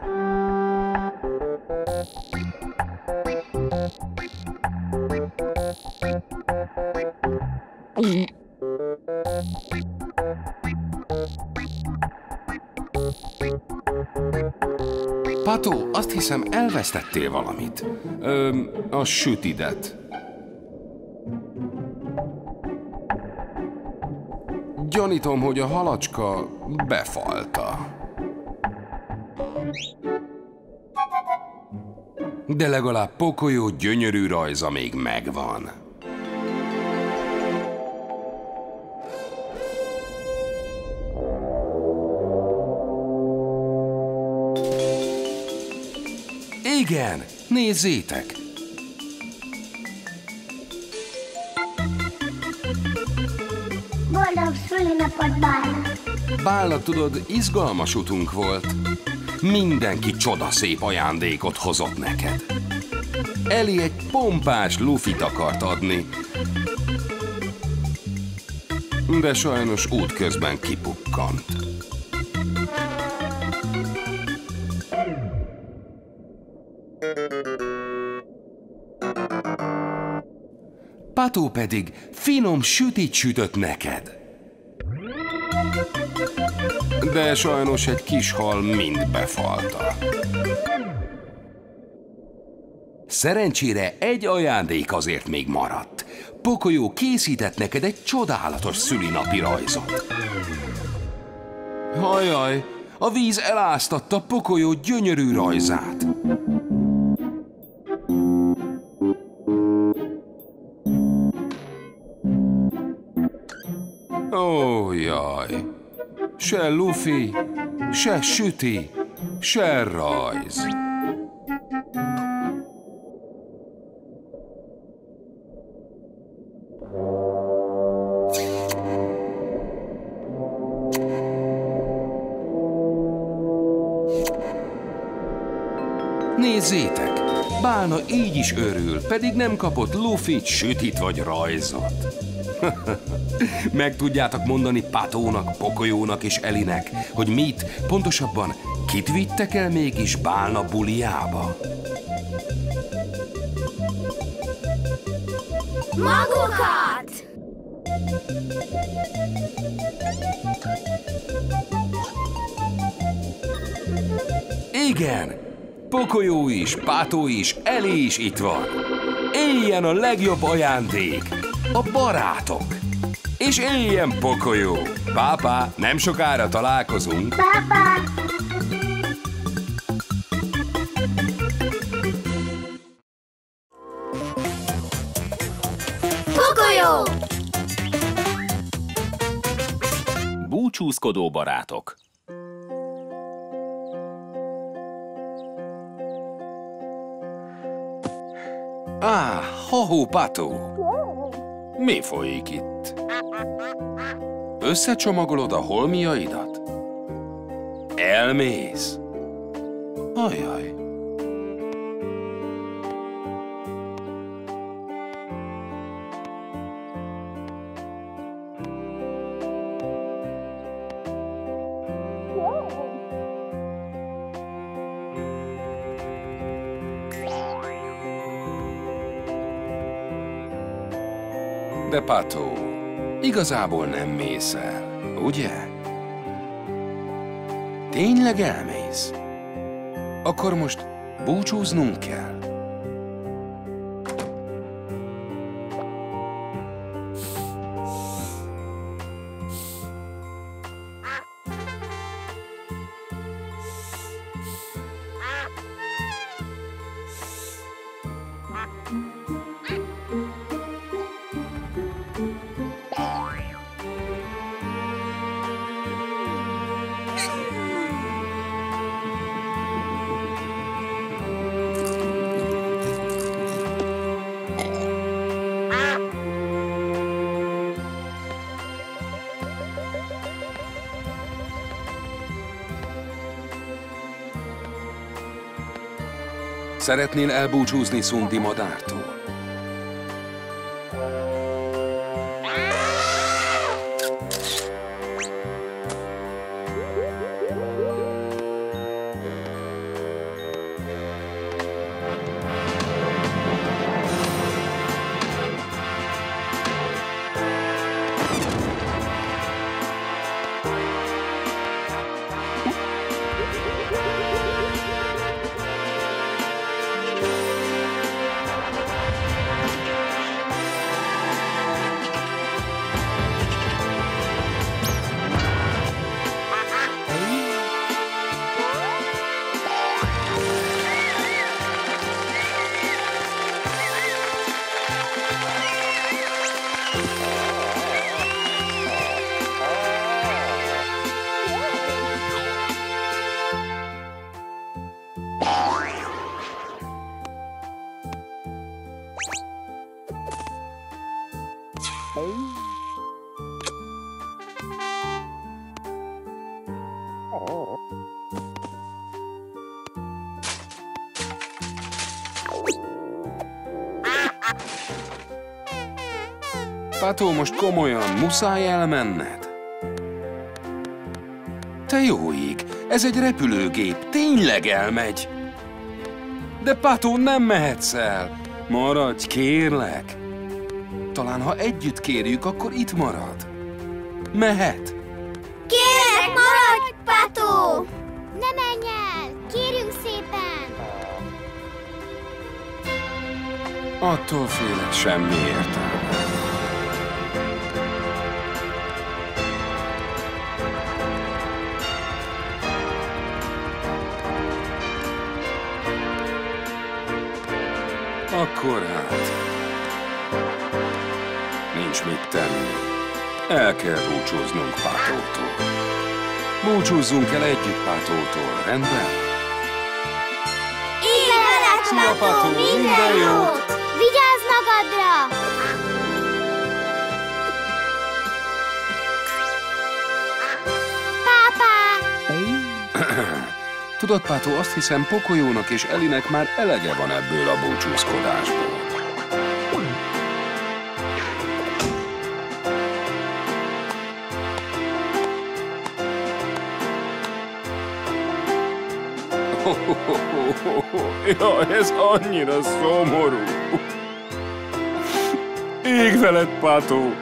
Pató, azt hiszem, elvesztettél valamit. Öm, a sütidet. Gyanítom, hogy a halacska befalta. De legalább Pokolyó gyönyörű rajza még megvan. Igen, nézzétek! Boldog szülinapot, Bálna! Bálna, tudod, izgalmas utunk volt. Mindenki csodaszép ajándékot hozott neked. Eli egy pompás lufit akart adni, de sajnos útközben kipukkant. Pató pedig finom sütit sütött neked. De sajnos egy kis hal mind befalta. Szerencsére egy ajándék azért még maradt. Pocoyo készített neked egy csodálatos szülinapi rajzot. Hajjaj, a víz eláztatta Pocoyo gyönyörű rajzát. Ó, jaj! Se lufi, se süti, se rajz. Nézzétek! Bálna így is örül, pedig nem kapott lufit, sütit vagy rajzot. Meg tudjátok mondani Patónak, Pocoyónak és Elinek, hogy mit, pontosabban kit vittek el mégis Bálna buliába? Magukat! Igen! Pocoyo is, Pató is, Eli is itt van. Éljen a legjobb ajándék, a barátok. És éljen Pocoyo. Pápá, nem sokára találkozunk. Pápá! Pocoyo! Búcsúzkodó barátok. Á, ho-ho, Pató! Mi folyik itt? Összecsomagolod a holmiaidat? Elmész? Ajaj! De Pató, igazából nem mész el, ugye? Tényleg elmész? Akkor most búcsúznunk kell. Szeretnél elbúcsúzni Szundi madártól? Pató, most komolyan, muszáj elmenned? Te jó ég, ez egy repülőgép, tényleg elmegy. De Pató, nem mehetsz el. Maradj, kérlek. Talán, ha együtt kérjük, akkor itt marad. Mehet. Kérlek, maradj! Attól félek, semmi értelme. Akkor hát... nincs mit tenni. El kell búcsúznunk Pátótól. Búcsúzzunk el együtt Pátótól, rendben? Élj veled, Szia, Pátó, minden jót! Vigyázz magadra! Pápá! Tudod, Pátó, azt hiszem, Pocoyónak és Elinek már elege van ebből a búcsúzkodásból. Ja, ez annyira szomorú. Ég veled, Pátó!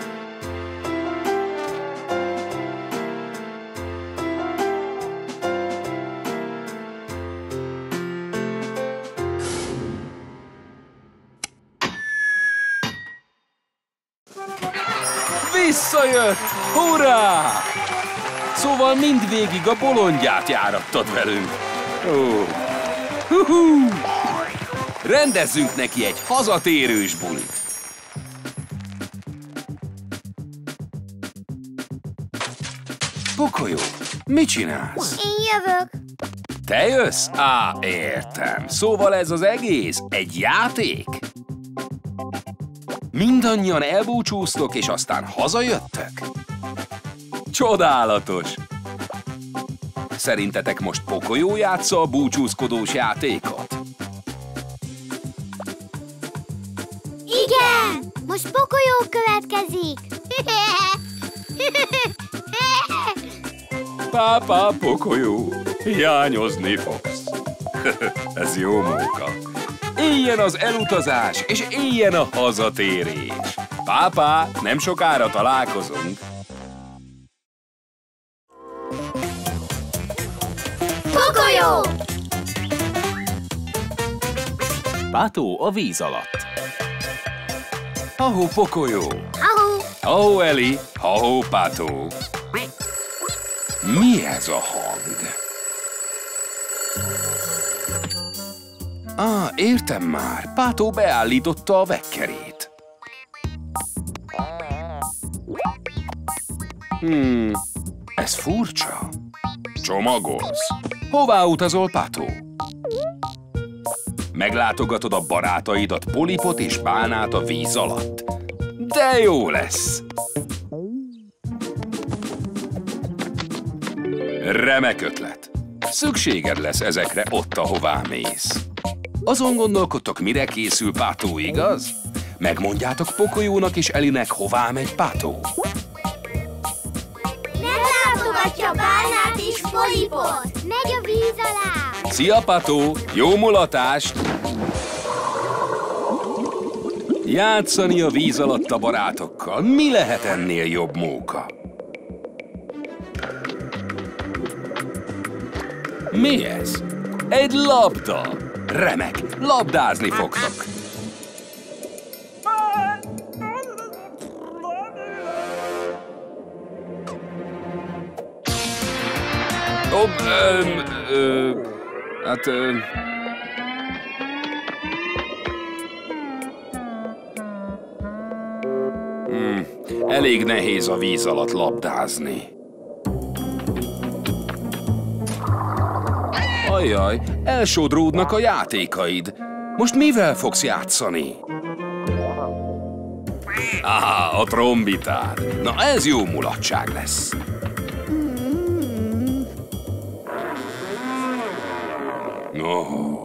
Visszajött! Hurrá! Szóval mindvégig a bolondját járattad velünk. Ó. Hú-hú. Rendezzünk neki egy hazatérős bulit. Pocoyo, mit csinálsz? Én jövök. Te jössz? Á, értem. Szóval ez az egész egy játék? Mindannyian elbúcsúztok, és aztán hazajöttek? Csodálatos! Szerintetek most Pocoyo játsza a búcsúzkodós játékot? Igen! Most Pocoyo következik. Pápá, Pocoyo, hiányozni fogsz. Ez jó móka. Éljen az elutazás, és éljen a hazatérés. Pápá, nem sokára találkozunk. Pocoyo! Pátó a víz alatt. Ha-hó, Pocoyo. Ahó! Ha-hó, Eli. Ha-hó, Pátó. Mi ez a hang? Á, ah, értem már. Pátó beállította a vekkerét. Hmm, ez furcsa. Csomagolsz. Hová utazol, Pátó? Meglátogatod a barátaidat, Polipot és Bánát a víz alatt. De jó lesz! Remek ötlet. Szükséged lesz ezekre ott, ahová mész. Azon gondolkodtok, mire készül Pátó, igaz? Megmondjátok Pocoyónak és Elinek, hová megy Pátó. Meglátogatja Bánát és Polipot. Megy a víz alá. Szia, Pátó! Jó mulatást! Játszani a víz alatt a barátokkal. Mi lehet ennél jobb móka? Mi ez? Egy labda! Remek! Labdázni fogtok! Ó, ö, ö, hát... Ö, hmm, elég nehéz a víz alatt labdázni. Ajjaj, elsodródnak a játékaid. Most mivel fogsz játszani? Aha, a trombitád. Na ez jó mulatság lesz. Oh.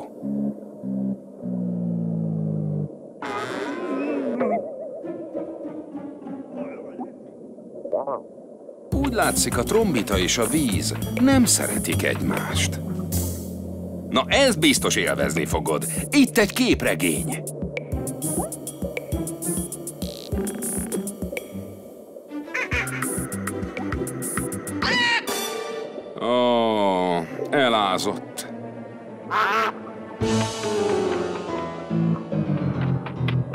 Úgy látszik, a trombita és a víz nem szeretik egymást. Na, ez biztos élvezni fogod. Itt egy képregény. Ó, elázott.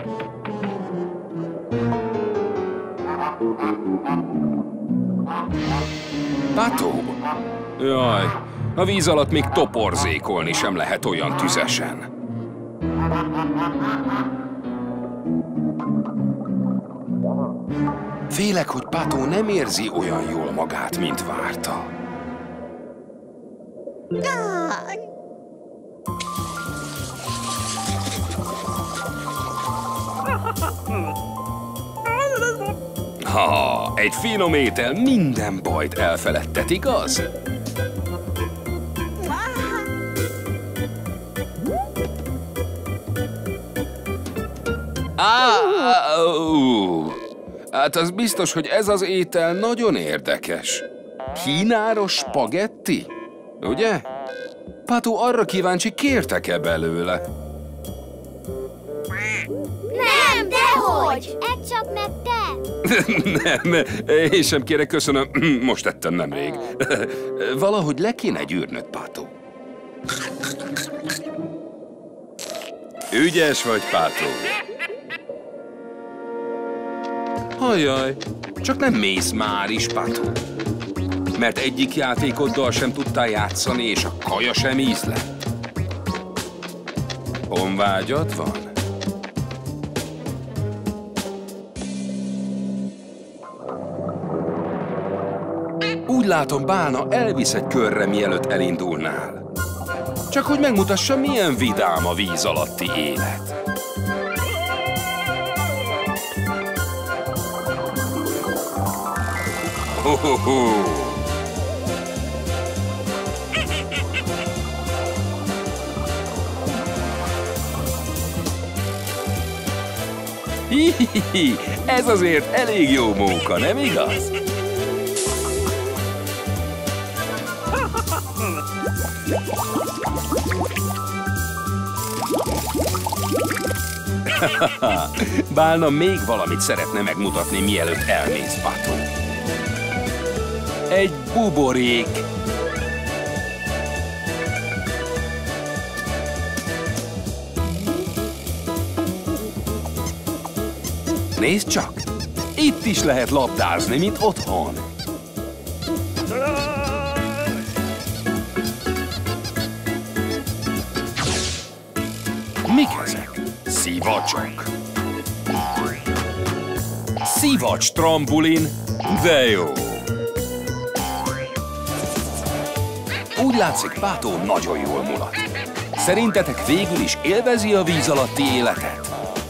Pátó? Jaj, a víz alatt még toporzékolni sem lehet olyan tüzesen. Félek, hogy Pátó nem érzi olyan jól magát, mint várta. Ha, egy finom étel minden bajt elfeledtet, igaz? Á, ó. Hát az biztos, hogy ez az étel nagyon érdekes. Kínáros spagetti? Ugye? Pátó arra kíváncsi, kértek-e belőle? Nem, dehogy! Edd csak meg te! Nem, én sem kérek, köszönöm. Most ettem nemrég. Valahogy le kéne gyűrnöd, Pátó. Ügyes vagy, Pátó. Ajaj, csak nem mész már is, Pátó. Mert egyik játékoddal sem tudtál játszani, és a kaja sem íz lett. Honvágyad van? Úgy látom, Bálna elvisz egy körre, mielőtt elindulnál. Csak hogy megmutassa, milyen vidám a víz alatti élet. Ho-ho-ho! Hihihi, ez azért elég jó móka, nem igaz? Bálna még valamit szeretne megmutatni, mielőtt elmész, Pátó. Egy buborék. Nézd csak! Itt is lehet labdázni, mint otthon. Mik ezek? Szivacsok. Szivacs trambulin? De jó! Úgy látszik, Pátó nagyon jól mulat. Szerintetek végül is élvezi a víz alatti életet?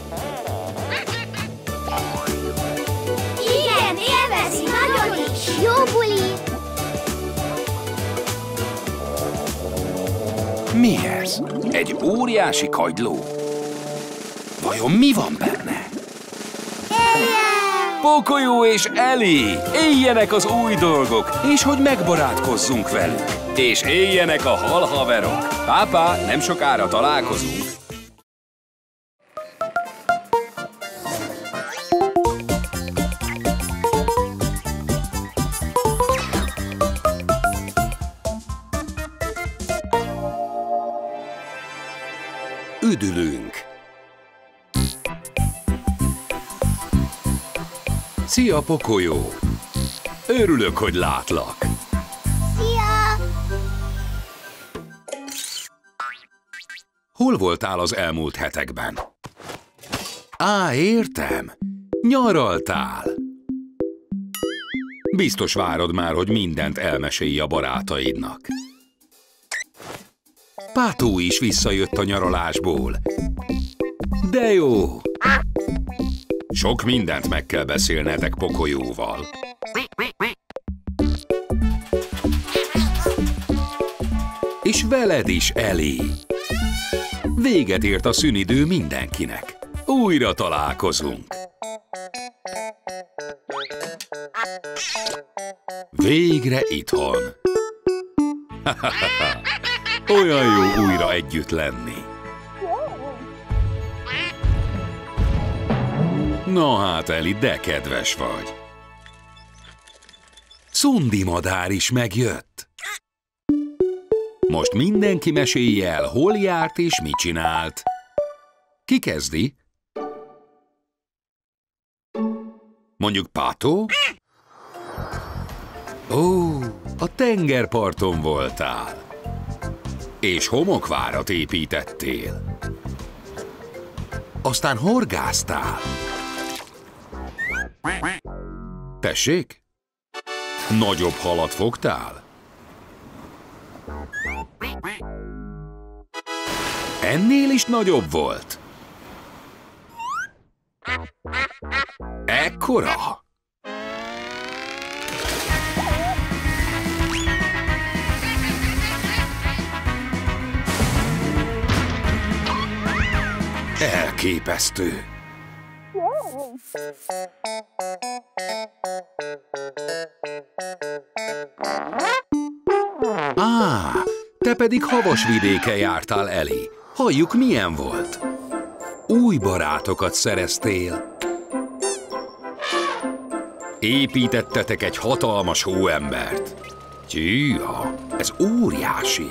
Igen, élvezi, nagyon is! Jó buli! Mi ez? Egy óriási kagyló? Vajon mi van benne? Pocoyo és Ellie! Éljenek az új dolgok, és hogy megbarátkozzunk velük. És éljenek a halhaverok. Pápá, nem sokára találkozunk. Üdülünk. Szia, Pocoyo! Örülök, hogy látlak. Szia! Hol voltál az elmúlt hetekben? Á, értem. Nyaraltál. Biztos várod már, hogy mindent elmesélj a barátaidnak. Pátó is visszajött a nyaralásból. De jó! Sok mindent meg kell beszélnetek Pocoyóval. És veled is, Ellie. Véget ért a szünidő mindenkinek. Újra találkozunk. Végre itthon. Olyan jó újra együtt lenni. Na hát, Ellie, de kedves vagy. Szundi madár is megjött. Most mindenki mesélje el, hol járt és mit csinált. Ki kezdi? Mondjuk Pátó? Ó, a tengerparton voltál. És homokvárat építettél. Aztán horgásztál. Tessék? Nagyobb halat fogtál? Ennél is nagyobb volt. Ekkora? Elképesztő. Á, te pedig havas vidéken jártál, Eli. Halljuk, milyen volt. Új barátokat szereztél. Építettetek egy hatalmas hóembert. Tyűha, ez óriási.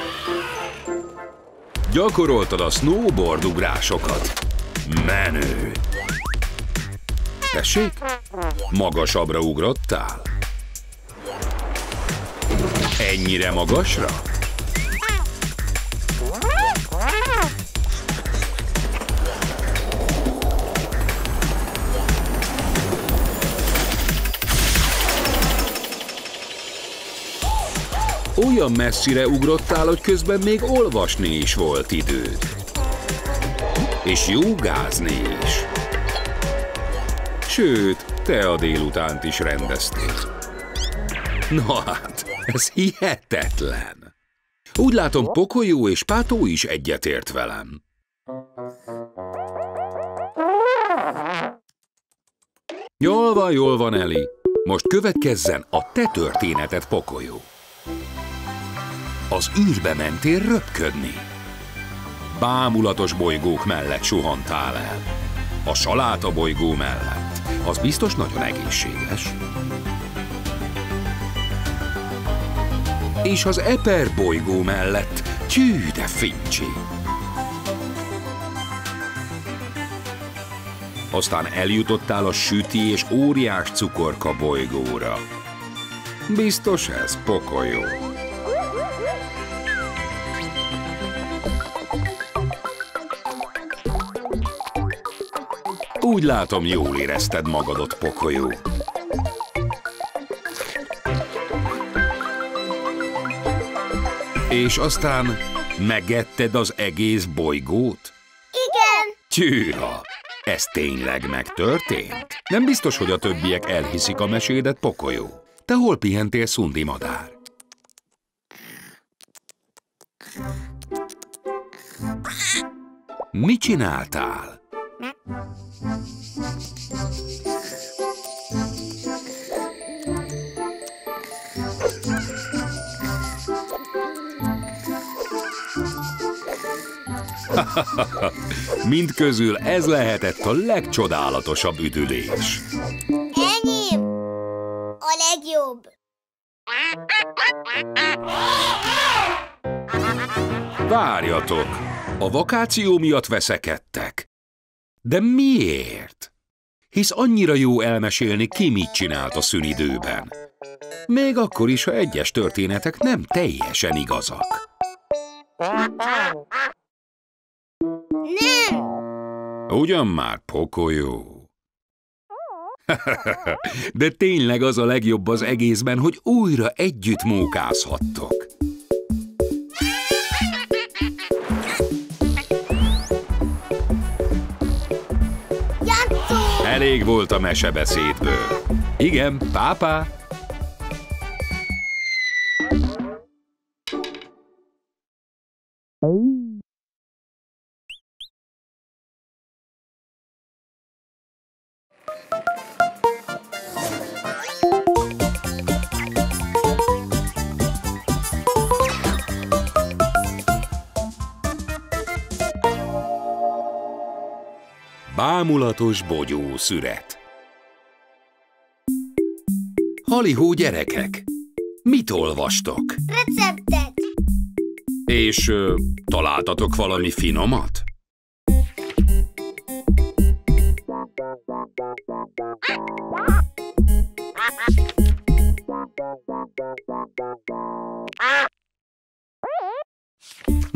Gyakoroltad a snowboard ugrásokat. Menő. Tessék? Magasabbra ugrottál? Ennyire magasra? Olyan messzire ugrottál, hogy közben még olvasni is volt időd. És jogázni is. Sőt, te a délutánt is rendeztél. Na hát, ez hihetetlen. Úgy látom, Pocoyo és Pato is egyetért velem. Jól van, jól van, Eli. Most következzen a te történeted, Pocoyo. Az űrbe mentél röpködni. Bámulatos bolygók mellett suhantál el. A saláta bolygó mellett. Az biztos nagyon egészséges. És az Eper bolygó mellett. Tyű, de fincsi. Aztán eljutottál a süti és óriás cukorka bolygóra. Biztos ez, Pocoyo. Úgy látom, jól érezted magadot, Pocoyo. És aztán megetted az egész bolygót? Igen. Tyűha, ez tényleg megtörtént? Nem biztos, hogy a többiek elhiszik a mesédet, Pocoyo. Te hol pihentél, Szundi madár? Mit csináltál? Mindközül ez lehetett a legcsodálatosabb üdülés. Enyém a legjobb. Várjatok, a vakáció miatt veszekedtek. De miért? Hisz annyira jó elmesélni, ki mit csinált a szünidőben. Még akkor is, ha egyes történetek nem teljesen igazak. Nem. Ugyan már, Pocoyo. De tényleg az a legjobb az egészben, hogy újra együtt mókázhattok. Játszó. Elég volt a mesebeszédből. Igen, pápá. Bámulatos bogyó szüret. Halihó gyerekek, mit olvastok? Receptet. És ö, találtatok valami finomat?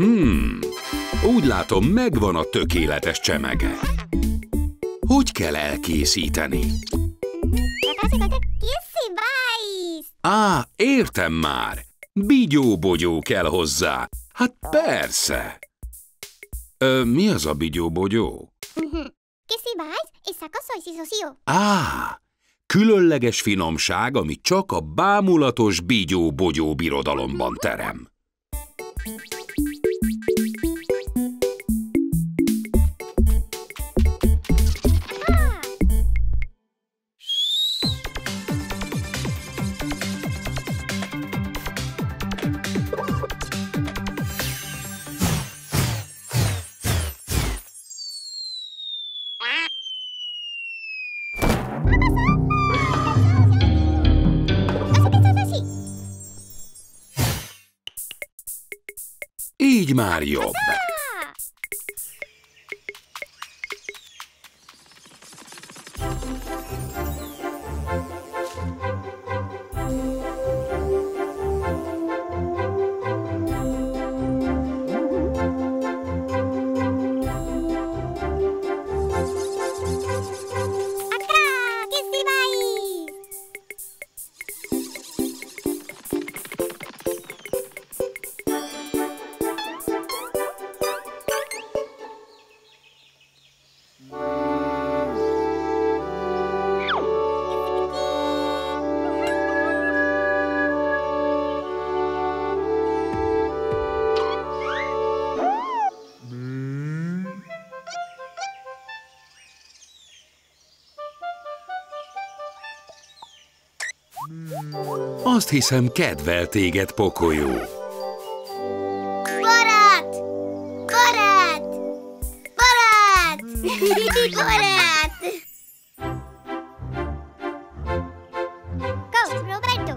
Hmm, úgy látom, megvan a tökéletes csemege. Hogy kell elkészíteni? Á, értem már. Bigyó-bogyó kell hozzá. Hát persze. Ö, mi az a bigyó-bogyó? Á, különleges finomság, ami csak a bámulatos bigyó-bogyó birodalomban terem. Így már jobb. Azt hiszem, kedvel téged, Pocoyo. Barát! Barát! Barát! Barát! Go, Roberto!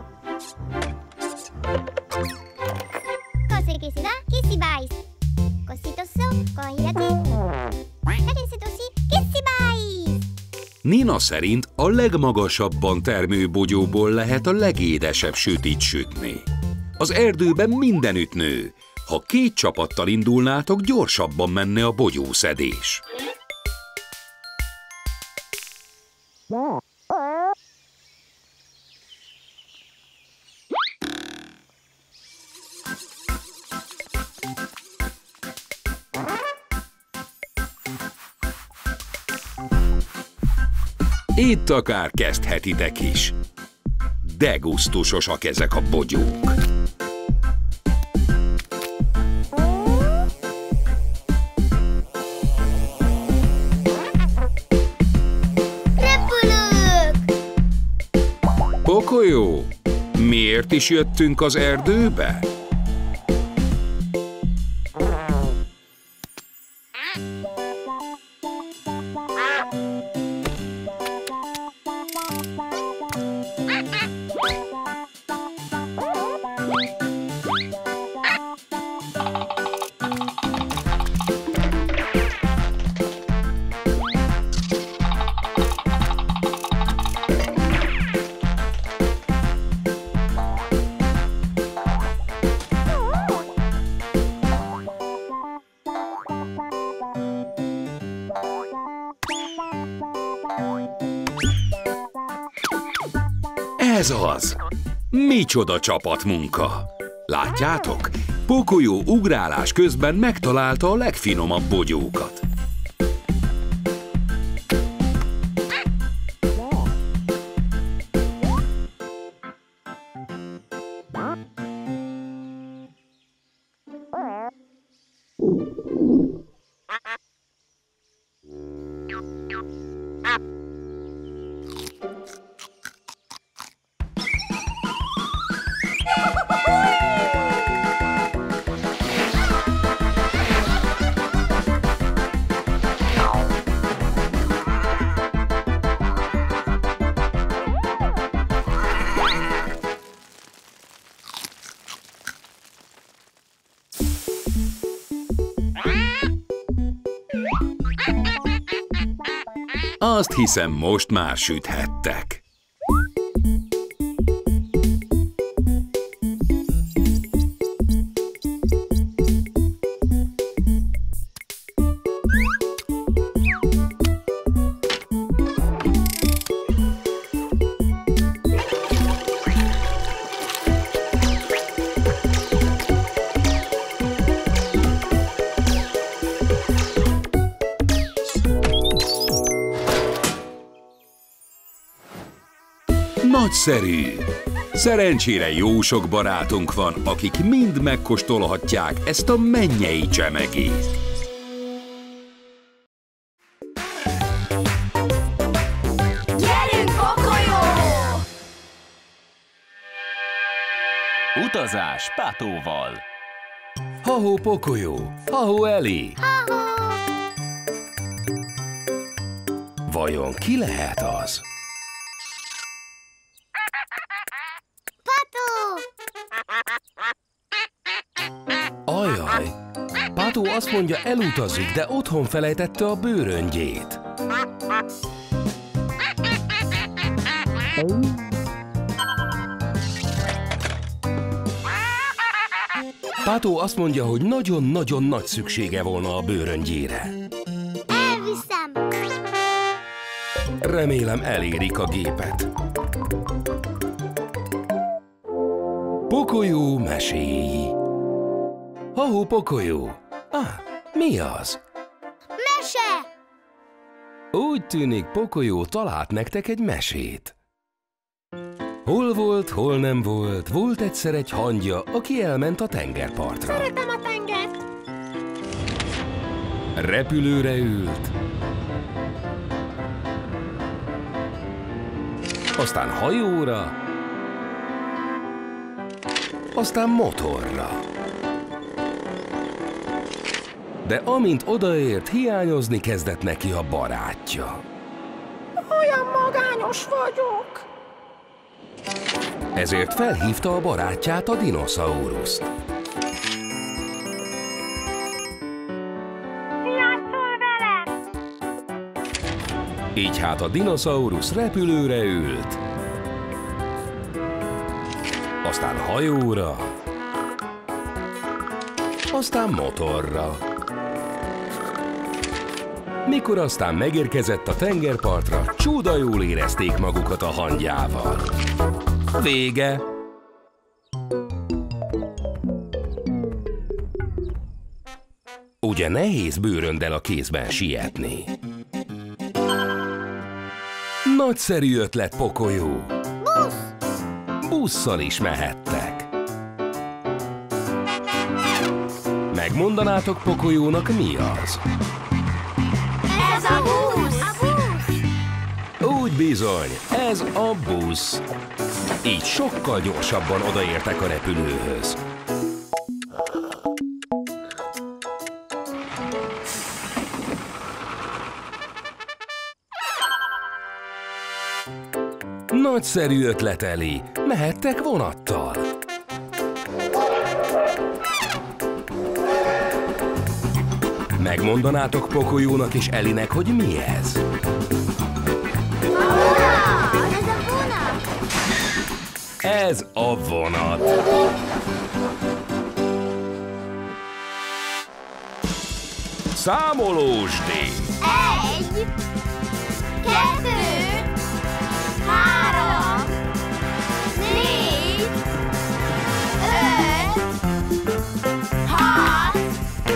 Cose che si dà, che si bais. Così tosso, cogliati. Che si tossi, che si bais. Nina szerint a legmagasabban termő bogyóból lehet a legédesebb sütit sütni. Az erdőben mindenütt nő. Ha két csapattal indulnátok, gyorsabban menne a bogyószedés. Itt akár kezdhetitek is. De gusztusosak ezek a bogyók. Repülők! Pocoyo, miért is jöttünk az erdőbe? Ez az! Micsoda csapatmunka! Látjátok? Pocoyo ugrálás közben megtalálta a legfinomabb bogyókat. Azt hiszem, most már süthettek. Nagyszerű! Szerencsére jó sok barátunk van, akik mind megkóstolhatják ezt a mennyei csemegét. Gyerünk, Pokolyó! Utazás Pátóval. Ha-hó, Pokolyó! Ha-hó, Eli! Ha-hó! Vajon ki lehet az? Pató! Ajaj! Pátó azt mondja, elutazik, de otthon felejtette a bőröngyét. Pátó azt mondja, hogy nagyon-nagyon nagy szüksége volna a bőröngyére. Elviszem! Remélem elérik a gépet. Pokolyó meséi. Ha-hó, Pokolyó! Ah, mi az? Mese! Úgy tűnik, Pokolyó talált nektek egy mesét. Hol volt, hol nem volt, volt egyszer egy hangya, aki elment a tengerpartra. Szeretem a tengert! Repülőre ült. Aztán hajóra. Aztán motorra. De amint odaért, hiányozni kezdett neki a barátja. Olyan magányos vagyok. Ezért felhívta a barátját, a dinoszauruszt. Játszol velem! Így hát a dinoszaurusz repülőre ült. Aztán hajóra. Aztán motorra. Mikor aztán megérkezett a tengerpartra, csuda jól érezték magukat a hangyával. Vége! Ugye nehéz bőrönddel a kézben sietni? Nagyszerű ötlet, Pokolyó! Busz! Busszal is mehettek. Megmondanátok Pokolyónak, mi az? Ez a busz! A busz! Úgy bizony, ez a busz. Így sokkal gyorsabban odaértek a repülőhöz. Nagyszerű ötlet, Eli. Mehettek vonattal. Megmondanátok Pokolyónak és Elinek, hogy mi ez? Vonat! Ez a vonat! Ez a vonat. Számolósdi. Egy, kettő, három, négy, öt, hat,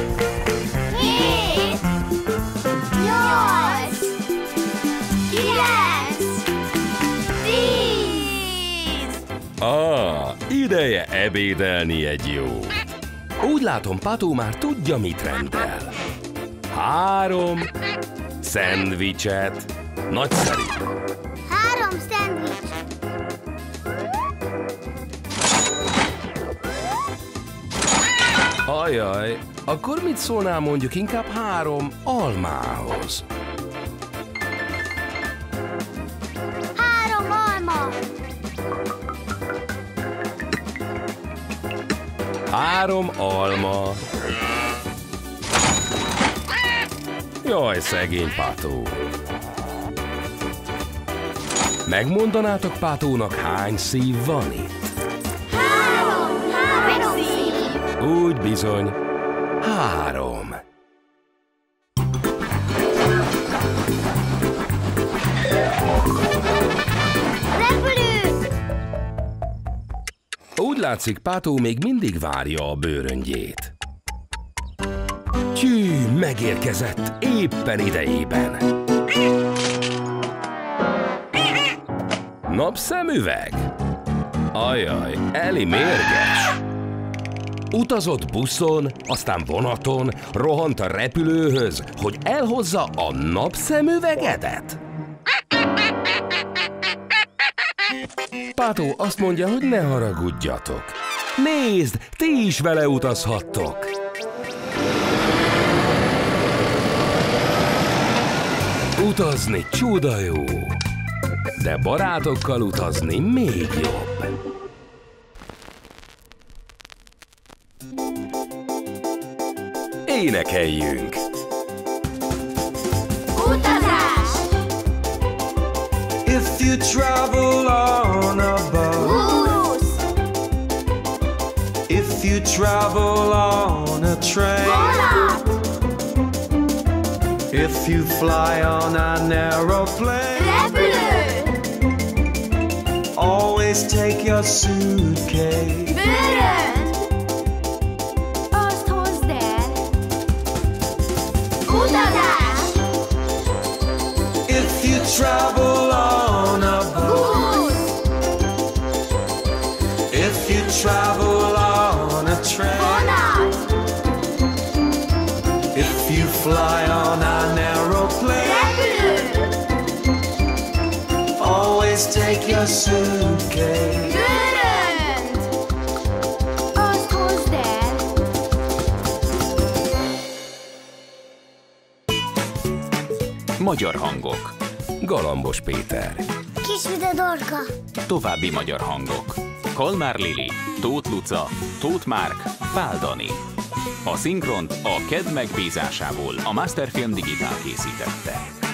hét, nyolc, kilenc, tíz. Ah, ideje ebédelni egy jó. Úgy látom, Pátó már tudja, mit rendel. Három szendvicset. Nagyszerű. Három szendvics. Ajaj, akkor mit szólnál mondjuk inkább három almához? Három alma. Három alma. Jaj, szegény Pátó. Megmondanátok Pátónak, hány szív van itt? Három. Három szív. Úgy bizony. Három. Repülő. Úgy látszik, Pátó még mindig várja a bőröngyét. Tyű, megérkezett, éppen idejében. Napszemüveg? Ajaj, Eli mérges. Utazott buszon, aztán vonaton, rohant a repülőhöz, hogy elhozza a napszemüvegedet? Pátó azt mondja, hogy ne haragudjatok. Nézd, ti is vele utazhattok. Utazni csuda jó, de barátokkal utazni még jobb. Énekeljünk! Utazás! If you travel on a boat, Busz! if you travel on a train, Vonat! if you fly on an aeroplane, Repülő! always take your suitcase. Bőrönd! Azt hozd el! Utazás! If you travel on a boat, Busz! if you travel on a train, Vonat! if you fly on an aeroplane, Repülő! always take your suitcase. Bőrönd! Azt hozd el! Magyar hangok. Galambos Péter. Kisvide Dorka. További magyar hangok. Kalmár Lili, Tóth Luca, Tóth Márk, Pál Dani. A szinkront a Ked megbízásából a Masterfilm Digitál készítette.